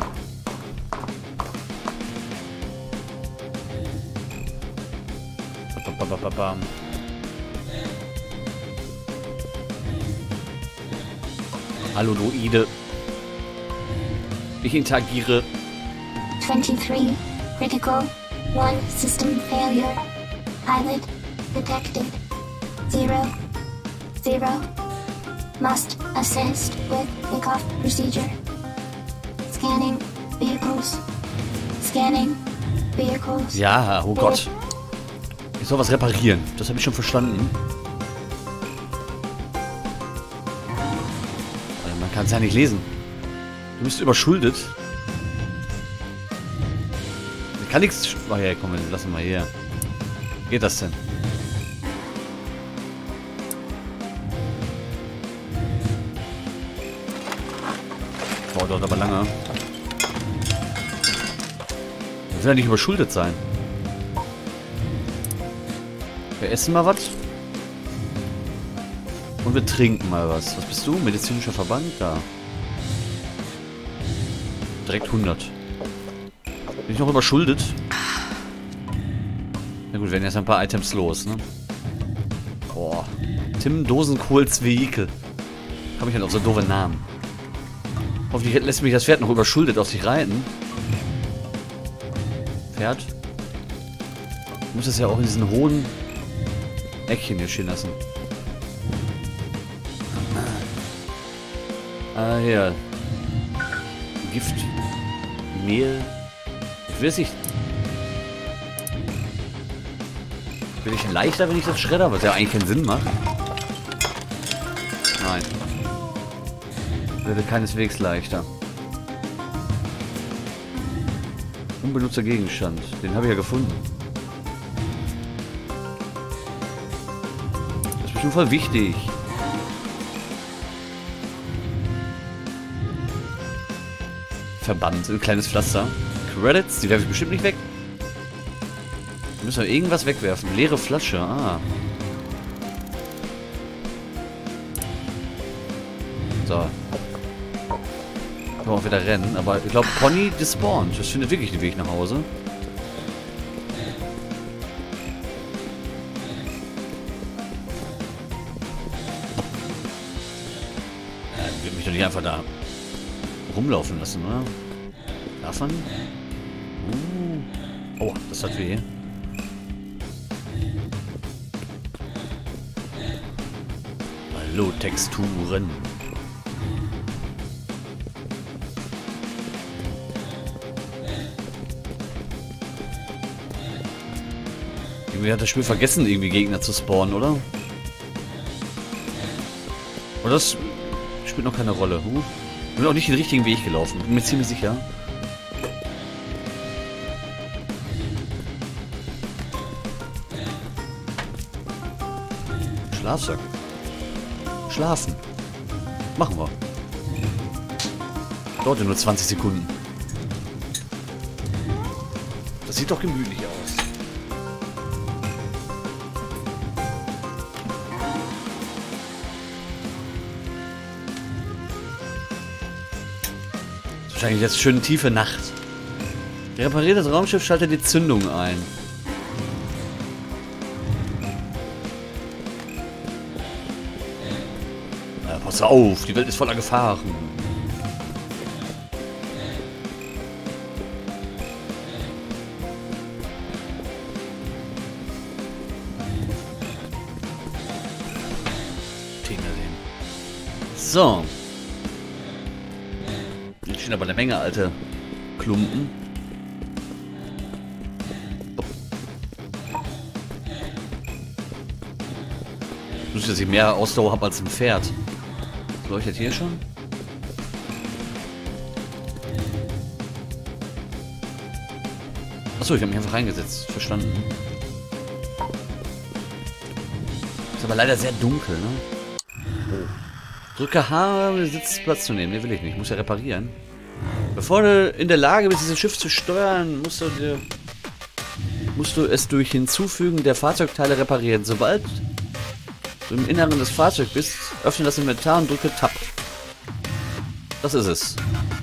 Bam. Hallo Druide. Ich interagiere. 23. Critical. 1 System Failure. Pilot detected. 0. Must assist with takeoff procedure. Scanning vehicles. Scanning vehicles. Ja, oh Gott. Ich soll was reparieren. Das habe ich schon verstanden. Man kann es ja nicht lesen. Du bist überschuldet. Ich kann nichts... Oh ja, komm, lass mal hier. Wie geht das denn? Boah, dauert aber lange. Ich will ja nicht überschuldet sein. Wir essen mal was. Und wir trinken mal was. Was bist du? Medizinischer Verband? Da. Direkt 100. Bin ich noch überschuldet? Na gut, wir werden jetzt ein paar Items los, ne? Boah. Tim Dosenkohls Vehikel. Komme ich halt auf so doofe Namen. Hoffentlich lässt mich das Pferd noch überschuldet auf sich reiten. Pferd. Ich muss es ja auch in diesen hohen Eckchen hier stehen lassen. Ah, ja. Gift. Mehl. Ich will es nicht. Bin ich leichter, wenn ich das schredder, was ja eigentlich keinen Sinn macht? Nein. Würde keineswegs leichter. Unbenutzter Gegenstand. Den habe ich ja gefunden. Das ist bestimmt voll wichtig. Verband, ein kleines Pflaster. Credits, die werfe ich bestimmt nicht weg. Wir müssen wir irgendwas wegwerfen. Leere Flasche, ah. So. Können wir auch wieder rennen, aber ich glaube, Pony despawnt. Das findet wirklich den Weg nach Hause. Ja, ich will mich doch nicht einfach da rumlaufen lassen, oder? Davon? Oh, das hat weh. Holotexturen. Irgendwie hat das Spiel vergessen, irgendwie Gegner zu spawnen, oder? Oder das spielt noch keine Rolle. Ich bin auch nicht den richtigen Weg gelaufen, bin mir ziemlich sicher. Schlafsack. Schlafen. Machen wir. Dauert ja nur 20 Sekunden. Das sieht doch gemütlich aus. Wahrscheinlich jetzt schön tiefe Nacht. Repariert das Raumschiff, schaltet die Zündung ein. Ja, pass auf, die Welt ist voller Gefahren. So. Hier stehen aber eine Menge alte Klumpen. Ich wüsste, dass ich mehr Ausdauer habe als ein Pferd. Leuchtet hier schon? Achso, ich habe mich einfach reingesetzt. Verstanden. Ist aber leider sehr dunkel, ne? Oh. Drücke H, um den Sitzplatz zu nehmen. Ne, will ich nicht. Ich muss ja reparieren. Bevor du in der Lage bist, dieses Schiff zu steuern, musst du es durch Hinzufügen der Fahrzeugteile reparieren. Sobald du im Inneren des Fahrzeugs bist, öffne das Inventar und drücke Tab. Das ist es.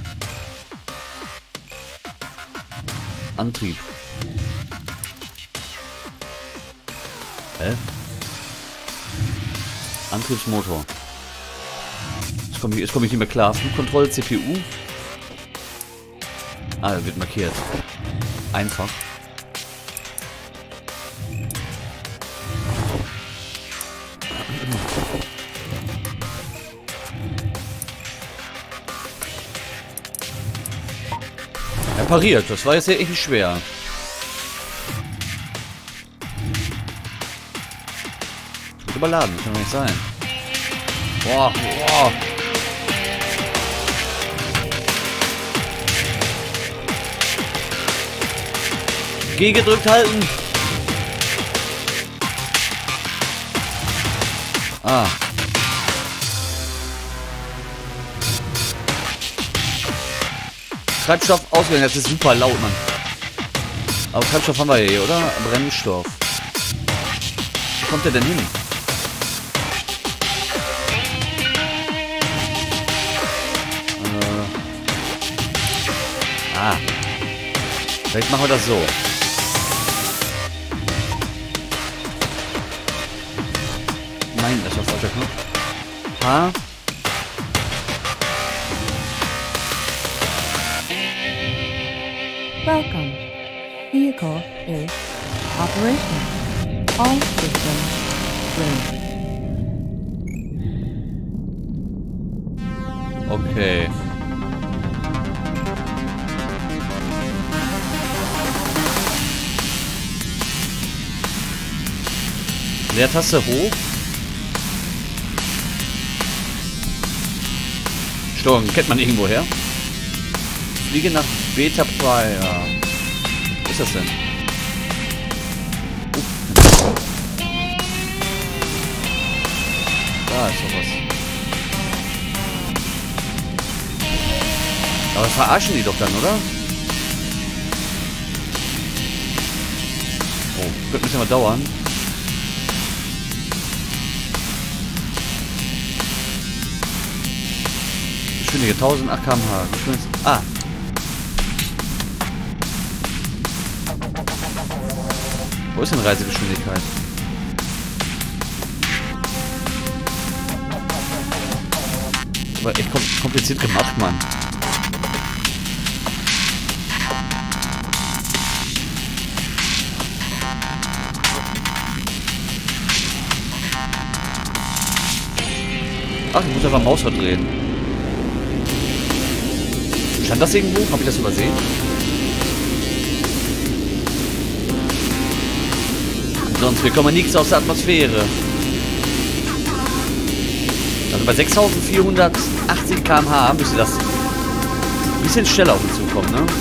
Antrieb. Hä? Antriebsmotor. Jetzt komme ich nicht mehr klar. Flugkontrolle, CPU. Ah, wird markiert. Einfach. Repariert. Das war jetzt ja echt schwer. Wird überladen. Das kann doch nicht sein. Boah, boah. G gedrückt halten. Ah. Treibstoff ausgegangen, das ist super laut, Mann. Aber Treibstoff haben wir hier, oder? Brennstoff. Wo kommt der denn hin? Ah. Vielleicht machen wir das so. Nein, das war falscher Knopf. H. Welcome. Vehicle is operational. All systems green. Okay. Leertaste hoch. Steuerung kennt man irgendwo her. Fliege nach Beta Prior. Was ist das denn? Da ist doch was. Aber verarschen die doch dann, oder? Oh, wird ein bisschen mal dauern. Geschwindigkeit 1008 km/h. Ah. Wo ist denn Reisegeschwindigkeit? Aber echt kompliziert gemacht, Mann. Ach, ich muss einfach Maus verdrehen. Stand das irgendwo? Habe ich das übersehen? Sonst bekommen wir nichts aus der Atmosphäre. Also bei 6480 km/h müsste das ein bisschen schneller auf uns zukommen, ne?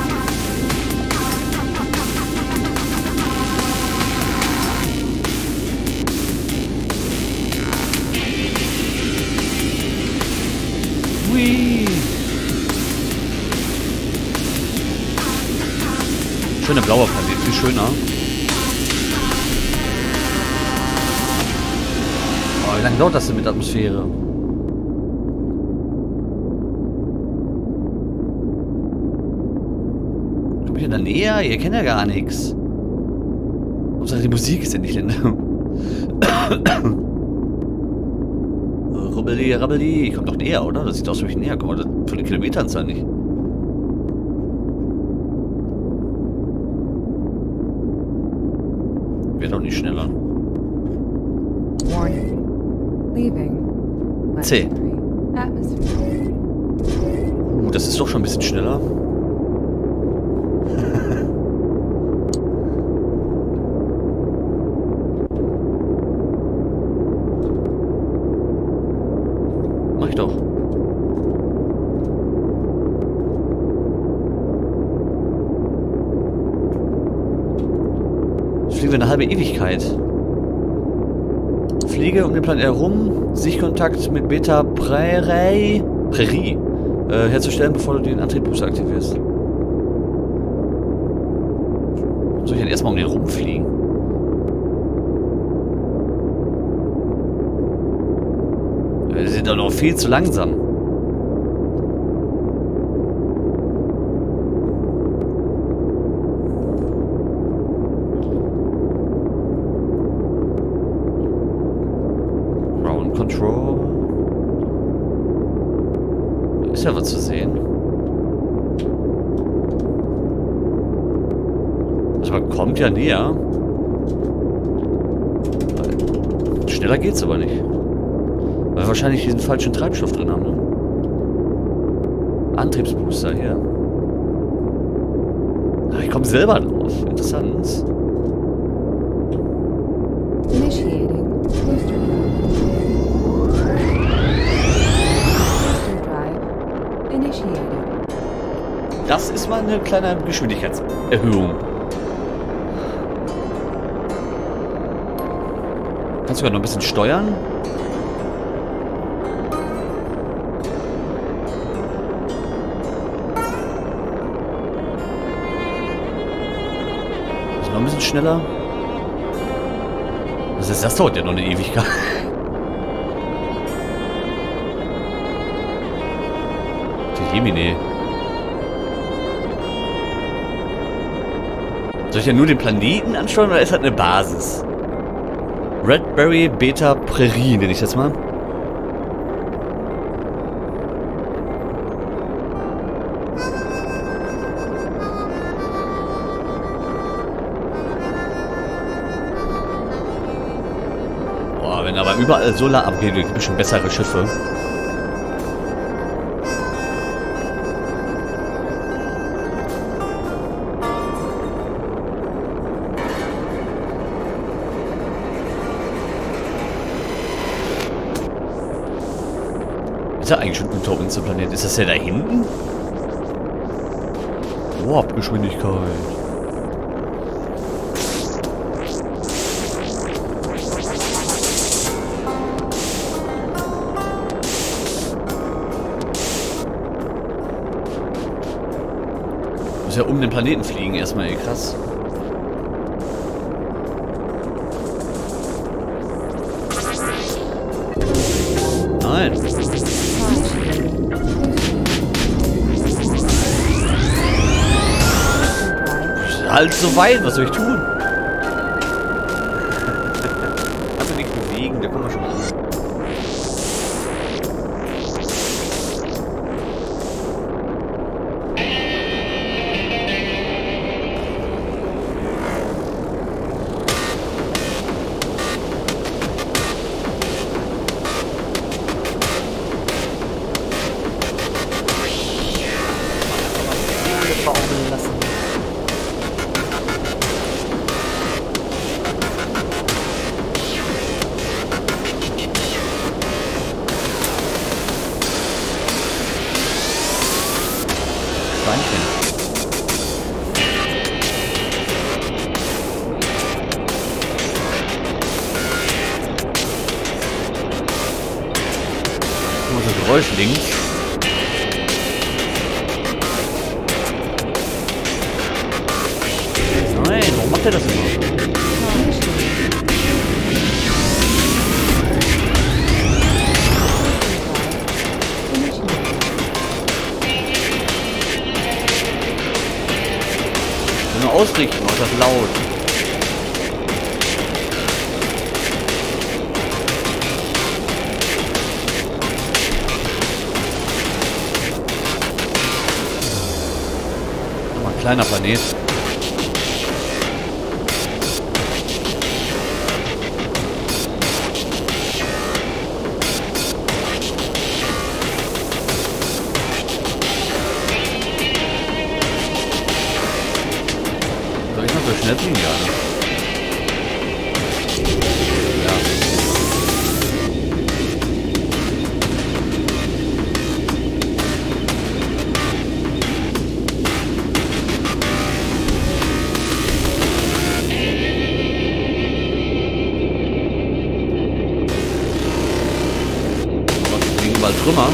Schöner blauer Planet, viel schöner. Oh, wie lange dauert das denn mit der Atmosphäre? Komm ich in der Nähe? Ihr kennt ja gar nichts. Hauptsache die Musik ist ja nicht in. Rubbeli, rabbeli. Ich komm doch näher, oder? Das sieht aus, wie ich näher komme. Von den Kilometeranzahl nicht. Wird auch nicht schneller. Warning. Leaving. C. Atmosphere. Das ist doch schon ein bisschen schneller. Mach ich doch. Fliegen wir eine halbe Ewigkeit. Fliege um den Planeten herum, Sichtkontakt mit Beta Prärie herzustellen, bevor du den Antriebsbooster aktivierst. Soll ich dann erstmal um den rumfliegen? Wir sind doch noch viel zu langsam. Control. Ist ja was zu sehen. Also man kommt ja näher. Schneller geht's aber nicht. Weil wir wahrscheinlich diesen falschen Treibstoff drin haben. Ne? Antriebsbooster hier. Ach, ich komme selber drauf. Interessant. Initiating. Booster drive. Initiated. Das ist mal eine kleine Geschwindigkeitserhöhung. Kannst du sogar noch ein bisschen steuern? Ist noch ein bisschen schneller? Was ist das? Dauert ja noch eine Ewigkeit. Die Jemine. Soll ich ja nur den Planeten anschauen oder ist das eine Basis? Redberry Beta Prärie nenne ich das mal. Boah, wenn aber überall Solar abgeht, gibt es bestimmt bessere Schiffe. Ist ja eigentlich schon unter uns der Planet. Ist das ja da hinten? Warp-Geschwindigkeit. Muss ja um den Planeten fliegen erstmal, ey, krass. Nein. Halt so weit, was soll ich tun? Also nicht bewegen, da kommen wir schon an. Geräusch links. Nein, warum macht er das immer? Nur ausrichten, ist das laut. Nochmal ein kleiner Planet. Schnell fliegen, ja, ne? Ja. Was liegen überall Trümmer?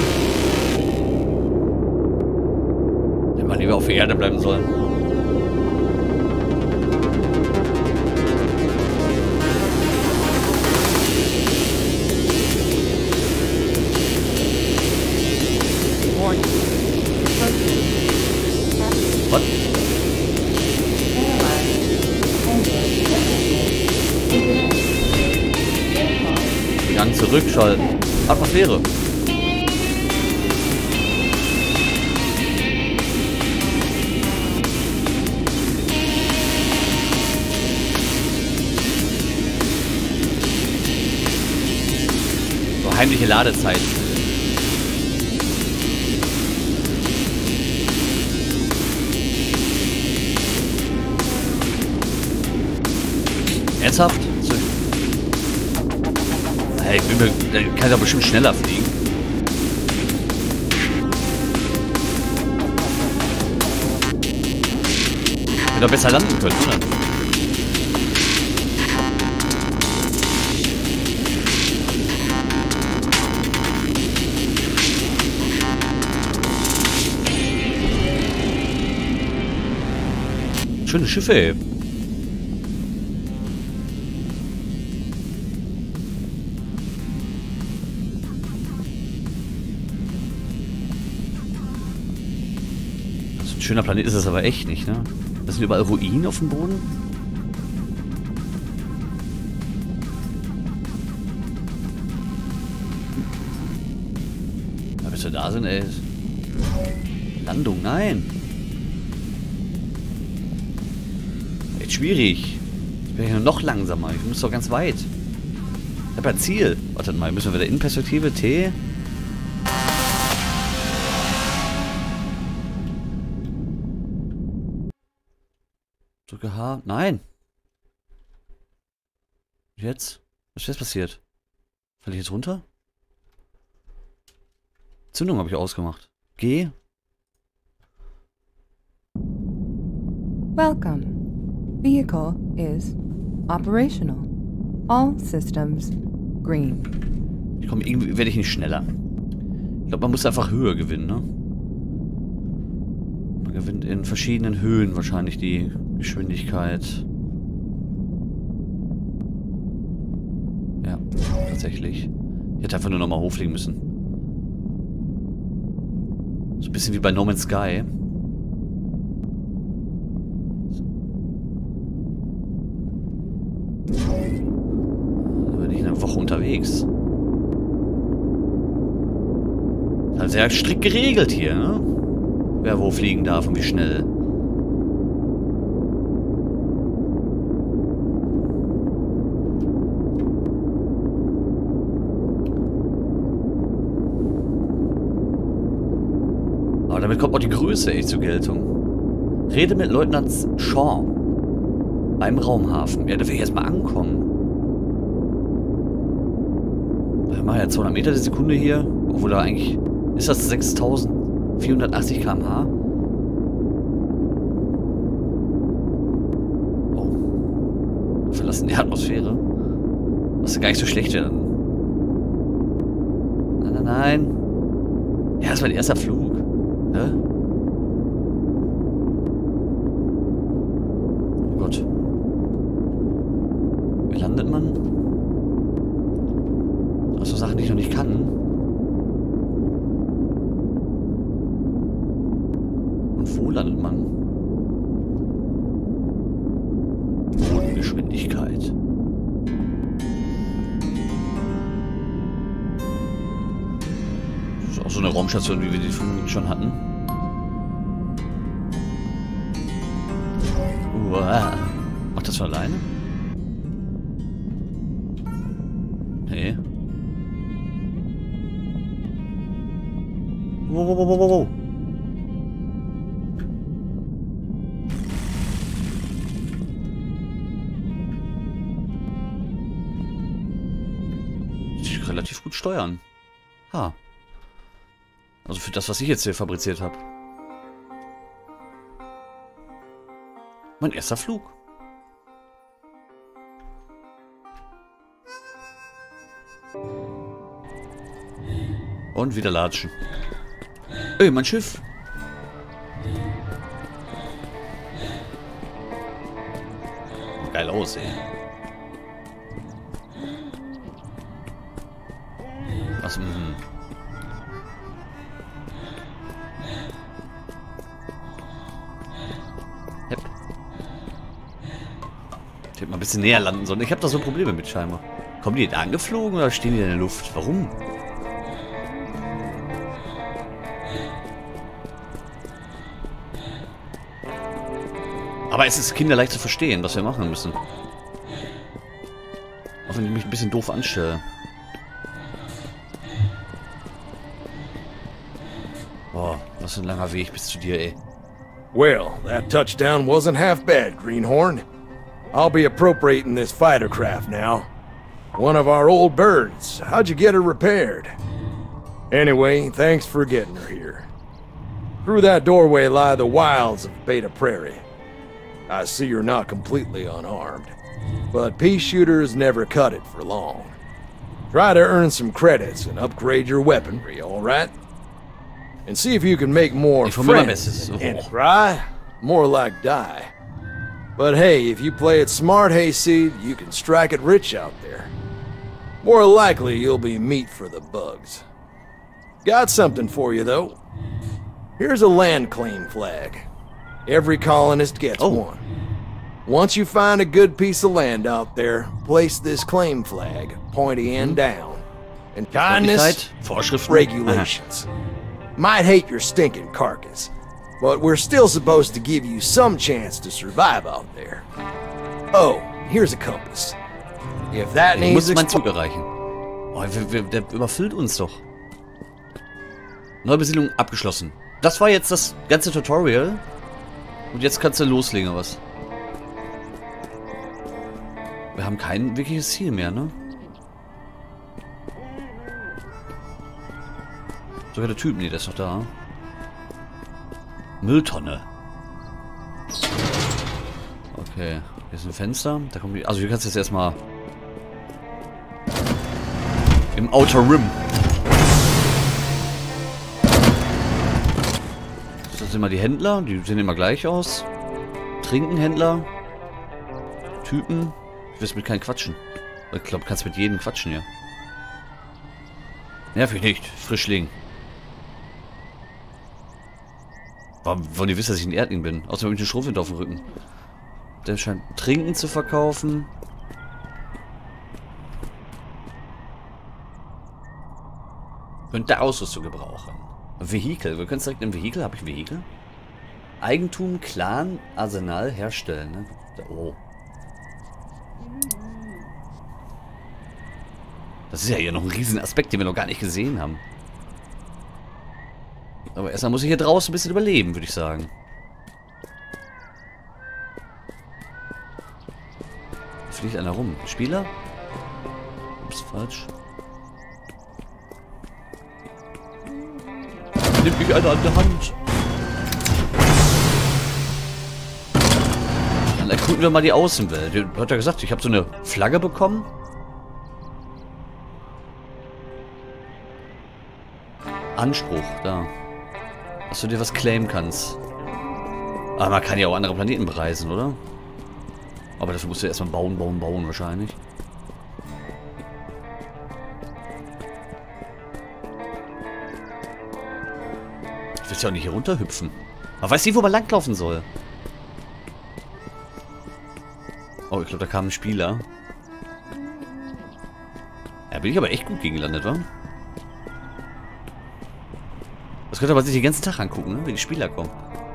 Wenn man lieber auf der Erde bleiben soll. Gang zurückschalten. Atmosphäre. So, heimliche Ladezeit. Ernsthaft? Hey, der kann ja bestimmt schneller fliegen. Hätte doch besser landen können, oder? Schöne Schiffe, ey. Schöner Planet ist es aber echt nicht, ne? Das sind überall Ruinen auf dem Boden. Ja, bis wir da sind, ey. Landung, nein. Echt schwierig. Ich bin ja noch langsamer. Ich muss doch ganz weit. Ich hab ein Ziel. Warte mal, müssen wir wieder Innenperspektive. T. Drücke H. Nein. Jetzt? Was ist jetzt passiert? Falle ich jetzt runter? Zündung habe ich ausgemacht. G. Welcome. Vehicle is operational. All systems green. Ich komme irgendwie, werde ich nicht schneller. Ich glaube, man muss einfach Höhe gewinnen, ne? Man gewinnt in verschiedenen Höhen wahrscheinlich die Geschwindigkeit. Ja, tatsächlich. Ich hätte einfach nur nochmal hochfliegen müssen. So ein bisschen wie bei No Man's Sky. Da bin ich in einer Woche unterwegs. Das ist halt sehr strikt geregelt hier, ne? Wer wo fliegen darf und wie schnell. Aber damit kommt auch die Größe echt zur Geltung. Rede mit Leutnant Shaw beim Raumhafen. Ja, da will ich erstmal ankommen. Wir machen ja 200 Meter die Sekunde hier. Obwohl da eigentlich... Ist das 6480 km/h? Oh. Wir verlassen die Atmosphäre. Was gar nicht so schlecht werden. Nein, nein, nein. Ja, das war mein erster Flug. Hä? Oh Gott. Wie landet man? Also Sachen, die ich noch nicht kann. Und wo landet man? Bodengeschwindigkeit. Das ist auch so eine Raumstation, wie wir die vorhin schon hatten. Uah. Macht das von alleine? Nee. Wow. Ich relativ gut steuern. Ha. Also für das, was ich jetzt hier fabriziert habe. Mein erster Flug. Und wieder latschen. Ey, mein Schiff. Geil aus, ey. Was? Hepp. Ich hätte mal ein bisschen näher landen sollen. Ich habe da so Probleme mit scheinbar. Kommen die da angeflogen oder stehen die in der Luft? Warum? Aber es ist kinderleicht zu verstehen, was wir machen müssen. Auch wenn ich mich ein bisschen doof anstelle. Boah, was für ein langer Weg bis zu dir, ey. Well, that touchdown wasn't half bad, Greenhorn. I'll be appropriating this fighter craft now. One of our old birds. How'd you get her repaired? Anyway, thanks for getting her here. Through that doorway lie the wilds of Beta Prairie. I see you're not completely unarmed, but pea shooters never cut it for long. Try to earn some credits and upgrade your weaponry, all right? And see if you can make more friends and cry, more like die. But hey, if you play it smart, Hayseed, you can strike it rich out there. More likely you'll be meat for the bugs. Got something for you, though. Here's a land claim flag. Every colonist gets one. Once you find a good piece of land out there, place this claim flag, pointy end down. And kindness, regulations. Might hate your stinking carcass, but we're still supposed to give you some chance to survive out there. Oh, here's a compass. If that needs muss mein Zug erreichen. Oh, der überfüllt uns doch. Neubesiedlung abgeschlossen. Das war jetzt das ganze Tutorial. Und jetzt kannst du loslegen, oder was? Wir haben kein wirkliches Ziel mehr, ne? Sogar der Typ, nee, der ist noch da. Mülltonne. Okay, hier ist ein Fenster. Da kommt die, also hier kannst du jetzt erstmal im Outer Rim. Das sind immer die Händler, die sehen immer gleich aus. Trinkenhändler. Typen. Ich will mit keinem quatschen. Ich glaube, du kannst mit jedem quatschen, ja. Nerv ich nicht, Frischling. Warum wollen die wissen, dass ich ein Erdling bin? Außerdem habe ich einen Schrotwind auf dem Rücken. Der scheint Trinken zu verkaufen. Könnte Ausrüstung gebrauchen. Vehikel. Wir können es direkt im Vehikel. Habe ich ein Vehikel? Eigentum, Clan, Arsenal herstellen. Ne? Oh. Das ist ja hier noch ein riesen Aspekt, den wir noch gar nicht gesehen haben. Aber erstmal muss ich hier draußen ein bisschen überleben, würde ich sagen. Da fliegt einer rum. Spieler? Ups, falsch. Nimm mich einer an der Hand. Dann erkunden wir mal die Außenwelt. Hat er gesagt, ich habe so eine Flagge bekommen. Anspruch, da. Dass du dir was claimen kannst. Aber man kann ja auch andere Planeten bereisen, oder? Aber dafür musst du erstmal bauen wahrscheinlich. Ich will ja auch nicht hier runterhüpfen. Man weiß nicht, wo man langlaufen soll. Oh, ich glaube, da kam ein Spieler. Ja, bin ich aber echt gut gegen gelandet, wa? Das könnte man sich den ganzen Tag angucken, ne? Wenn die Spieler kommen.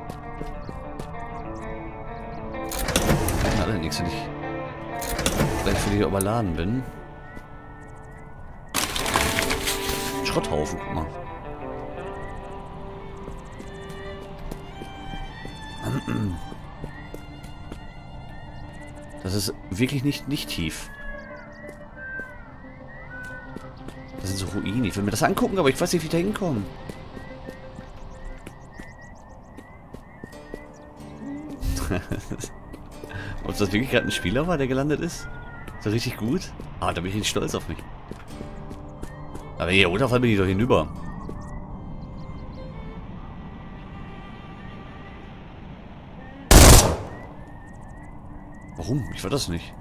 Allerdings, wenn ich gleich für die überladen bin. Schrotthaufen, guck mal. Das ist wirklich nicht tief. Das sind so Ruinen. Ich will mir das angucken, aber ich weiß nicht, wie ich da hinkomme. Ob das wirklich gerade ein Spieler war, der gelandet ist? So richtig gut? Ah, da bin ich richtig stolz auf mich. Aber hier runterfallen bin ich doch hinüber. Warum? Ich war das nicht.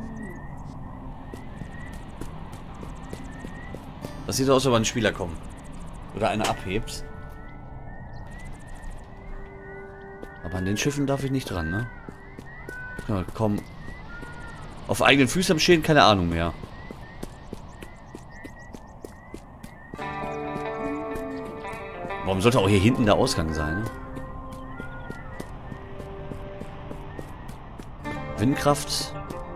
Das sieht aus, als ob ein Spieler kommt. Oder einer abhebt. Aber an den Schiffen darf ich nicht dran, ne? Ja, komm. Auf eigenen Füßen stehen, keine Ahnung mehr. Warum sollte auch hier hinten der Ausgang sein, ne? Windkraft.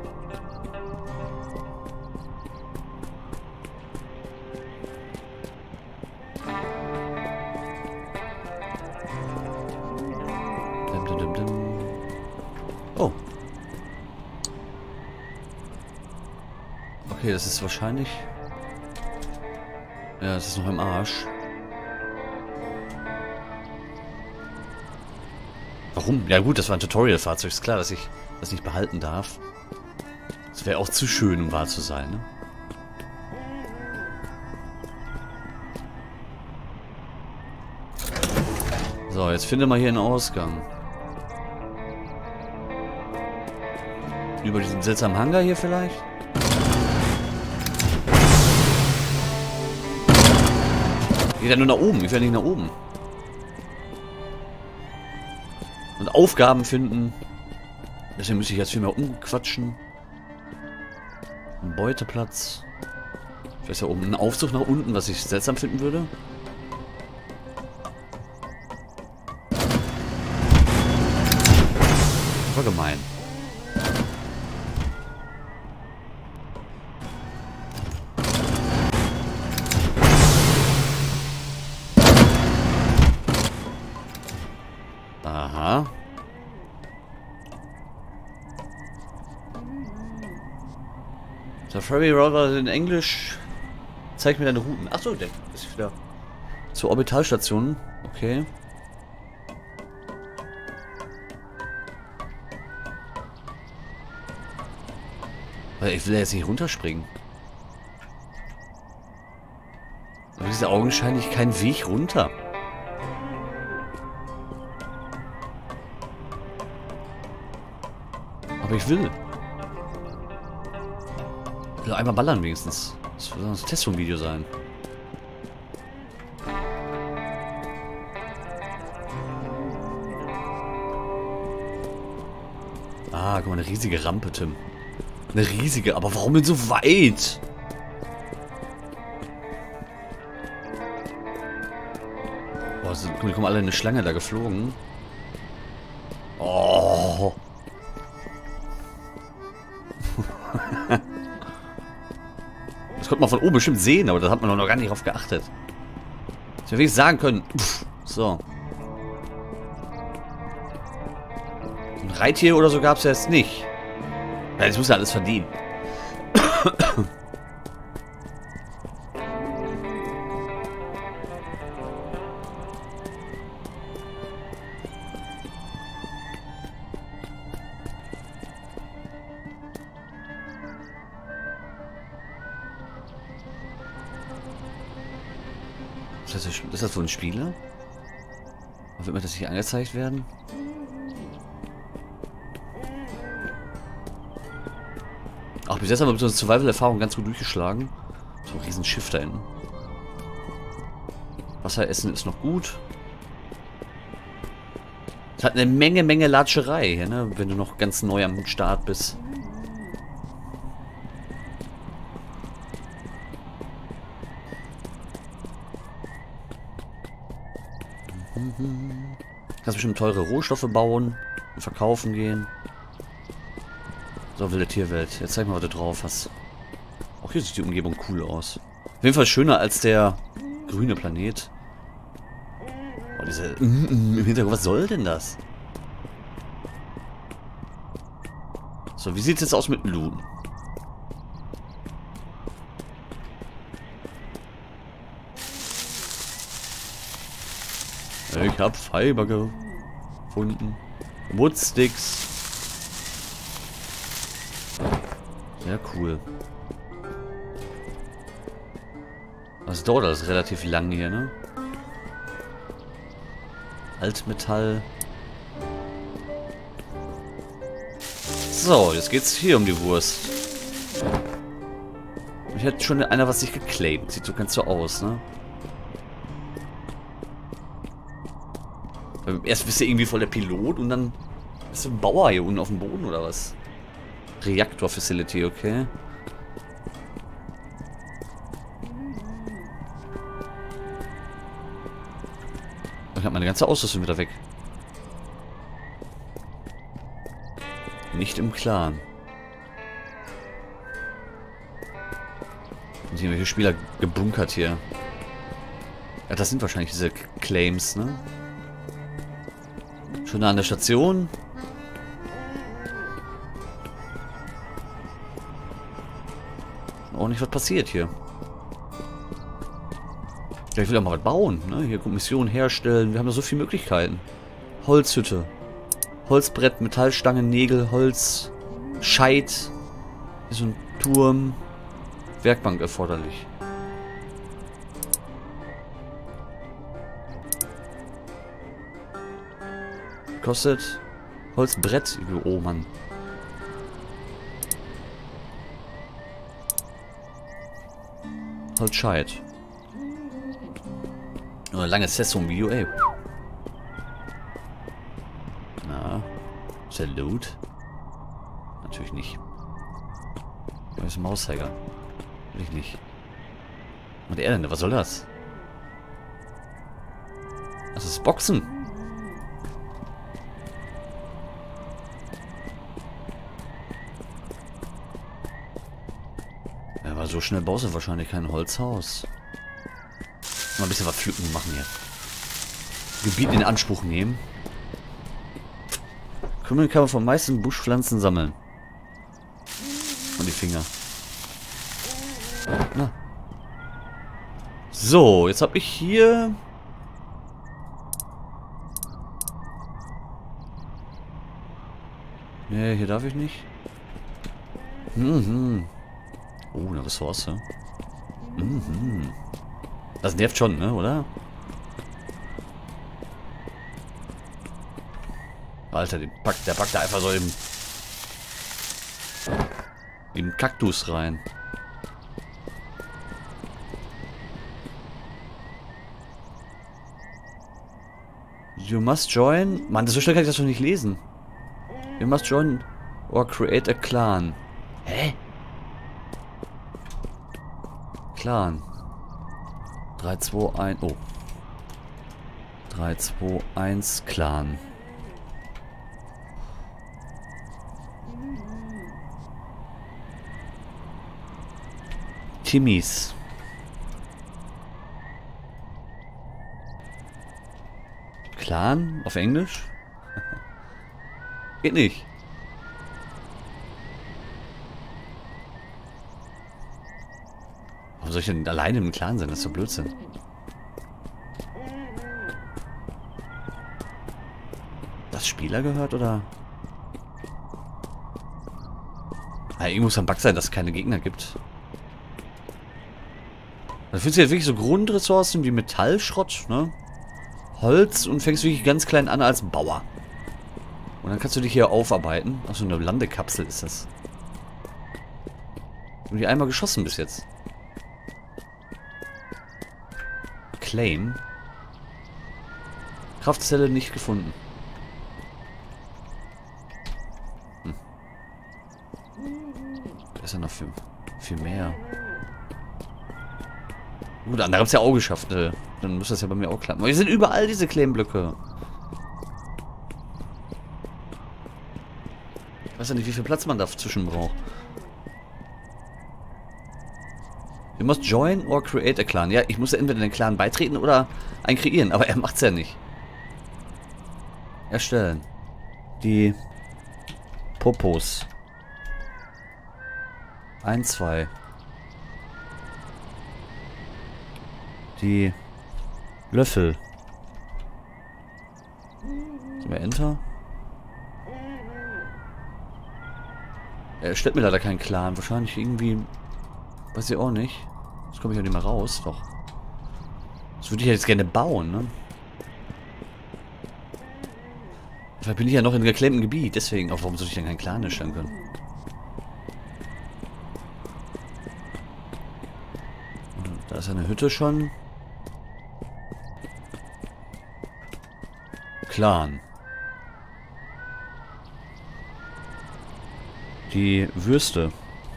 Oh. Okay, das ist wahrscheinlich... Ja, das ist noch im Arsch. Warum? Ja gut, das war ein Tutorial-Fahrzeug. Ist klar, dass ich das nicht behalten darf. Das wäre auch zu schön, um wahr zu sein, ne? So, jetzt finde mal hier einen Ausgang. Über diesen seltsamen Hangar hier vielleicht? Geht ja nur nach oben. Ich will ja nicht nach oben. Und Aufgaben finden. Deswegen müsste ich jetzt viel mehr umquatschen. Ein Beuteplatz. Vielleicht da oben ein Aufzug nach unten, was ich seltsam finden würde. War gemein. Aha. Der Ferry Rover in Englisch zeigt mir deine Routen. Achso, der ist wieder zur Orbitalstation. Okay. Ich will ja jetzt nicht runterspringen. Aber ist ja augenscheinlich kein Weg runter. Aber ich will. Ich will einmal ballern wenigstens. Das soll ein Testung-Video sein. Ah, guck mal, eine riesige Rampe, Tim. Eine riesige, aber warum denn so weit? Boah, die kommen alle in eine Schlange da geflogen. Oh. Das konnte man von oben bestimmt sehen, aber da hat man noch gar nicht drauf geachtet. Ich hätte wenigstens sagen können. Pff, so. Ein Reittier oder so gab es ja jetzt nicht. Ja, das muss ja alles verdienen. Ist das wohl ein Spieler? Oder wird mir das nicht angezeigt werden? Auch bis jetzt haben wir mit unserer Survival-Erfahrung ganz gut durchgeschlagen. So ein riesen Schiff da hinten. Wasseressen ist noch gut. Es hat eine Menge Latscherei hier, ne? Wenn du noch ganz neu am Start bist. Kannst bestimmt teure Rohstoffe bauen und verkaufen gehen. So, wilde Tierwelt. Jetzt zeig mal, was du drauf hast. Auch hier sieht die Umgebung cool aus. Auf jeden Fall schöner als der grüne Planet. Oh, diese im Hintergrund. Was soll denn das? So, wie sieht es jetzt aus mit Loot? Ich hab Fiber gefunden. Woodsticks. Sehr cool. Das dauert alles relativ lang hier, ne? Altmetall. So, jetzt geht's hier um die Wurst. Ich hätte schon einer was sich geclaimt. Sieht so ganz so aus, ne? Erst bist du irgendwie voll der Pilot und dann bist du ein Bauer hier unten auf dem Boden oder was? Reaktor-Facility, okay. Ich habe meine ganze Ausrüstung wieder weg. Nicht im Klaren. Sind irgendwelche Spieler gebunkert hier? Ja, das sind wahrscheinlich diese Claims, ne? Schon an der Station. Auch nicht was passiert hier. Ja, ich will ja mal was bauen, ne? Hier kommt Mission herstellen. Wir haben ja so viele Möglichkeiten. Holzhütte. Holzbrett, Metallstangen, Nägel, Holz, Scheit. Hier so ein Turm. Werkbank erforderlich. Kostet Holzbrett. Oh Mann. Holzscheit. Nur ein langes Session-Video, ey. Na. Ist der Loot? Natürlich nicht. Das ist ein Mauszeiger. Will ich nicht. Und er denn? Was soll das? Das ist Boxen. Ja, aber so schnell baust du wahrscheinlich kein Holzhaus. Mal ein bisschen was pflücken machen hier. Gebiet in Anspruch nehmen. Krümmeln kann man vom meisten Buschpflanzen sammeln. Und die Finger. Na. So, jetzt habe ich hier... Nee, hier darf ich nicht. Mhm. Oh, eine Ressource. Mhm. Das nervt schon, ne, oder? Alter, der packt da einfach so im Kaktus rein. You must join... Mann, so schnell kann ich das doch nicht lesen. You must join or create a clan. Hä? Clan. 3, 2, 1... Oh. 3, 2, 1, Clan. Timmys. Clan? Auf Englisch? Geht nicht. Warum soll ich denn alleine im Clan sein? Das ist so Blödsinn. Das Spieler gehört, oder? Ah, irgendwo muss ein Bug sein, dass es keine Gegner gibt. Da findest du jetzt wirklich so Grundressourcen wie Metallschrott, ne? Holz und fängst wirklich ganz klein an als Bauer. Und dann kannst du dich hier aufarbeiten. Achso, eine Landekapsel ist das. Und die einmal geschossen bis jetzt. Claim. Kraftzelle nicht gefunden. Da ist ja noch viel mehr. Gut, andere haben es ja auch geschafft. Dann muss das ja bei mir auch klappen. Aber hier sind überall diese Claim-Blöcke. Ich weiß ja nicht, wie viel Platz man dazwischen braucht. You must join or create a clan. Ja, ich muss ja entweder den Clan beitreten oder einen kreieren. Aber er macht's ja nicht. Erstellen. Die Popos. 1, 2. Die Löffel. Sollen wir Enter? Er stellt mir leider keinen Clan. Wahrscheinlich irgendwie... Weiß ich auch nicht. Das komme ich ja nicht mehr raus. Doch. Das würde ich jetzt gerne bauen, ne? Vielleicht bin ich ja noch in einem geklemmten Gebiet. Deswegen. Auch warum soll ich denn keinen Clan erstellen können? Da ist eine Hütte schon. Clan. Die Würste.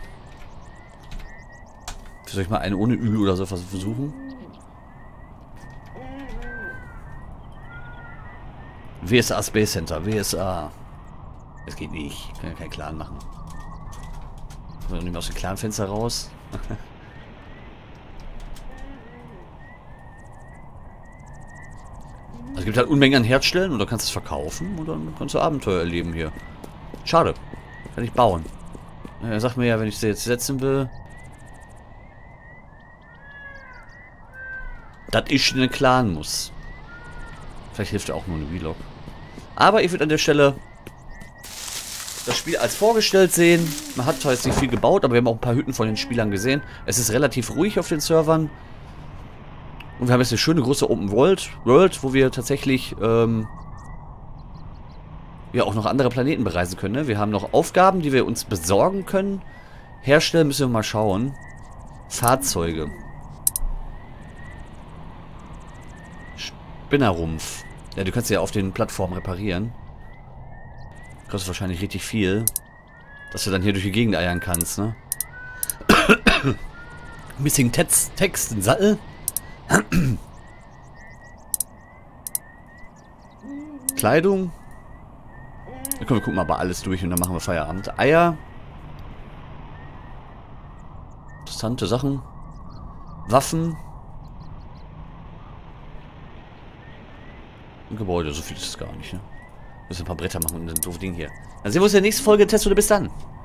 Soll ich mal eine ohne Ü oder so versuchen? WSA Space Center. WSA. Das geht nicht. Ich kann ja keinen Clan machen. Wir nehmen aus dem Clan-Fenster raus. Es gibt halt Unmengen an Herzstellen und du kannst es verkaufen und dann kannst du Abenteuer erleben hier. Schade. Kann ich bauen. Er sagt mir ja, wenn ich sie jetzt setzen will, dass ich in den Clan muss. Vielleicht hilft ja auch nur eine Vlog. Aber ich würde an der Stelle das Spiel als vorgestellt sehen. Man hat zwar jetzt nicht viel gebaut, aber wir haben auch ein paar Hütten von den Spielern gesehen. Es ist relativ ruhig auf den Servern. Und wir haben jetzt eine schöne große Open World, wo wir tatsächlich ja auch noch andere Planeten bereisen können. Ne? Wir haben noch Aufgaben, die wir uns besorgen können. Herstellen müssen wir mal schauen. Fahrzeuge. Spinnerrumpf. Ja, du kannst ja auf den Plattformen reparieren. Kostet wahrscheinlich richtig viel. Dass du dann hier durch die Gegend eiern kannst, ne? Missing Text, ein Sattel. Kleidung. Ja, komm, wir gucken mal bei alles durch und dann machen wir Feierabend. Eier. Interessante Sachen. Waffen. Ein Gebäude, so viel ist es gar nicht, ne? Müssen ein paar Bretter machen und ein doofes Ding hier. Dann sehen wir uns in der nächsten Folge. Test oder bis dann.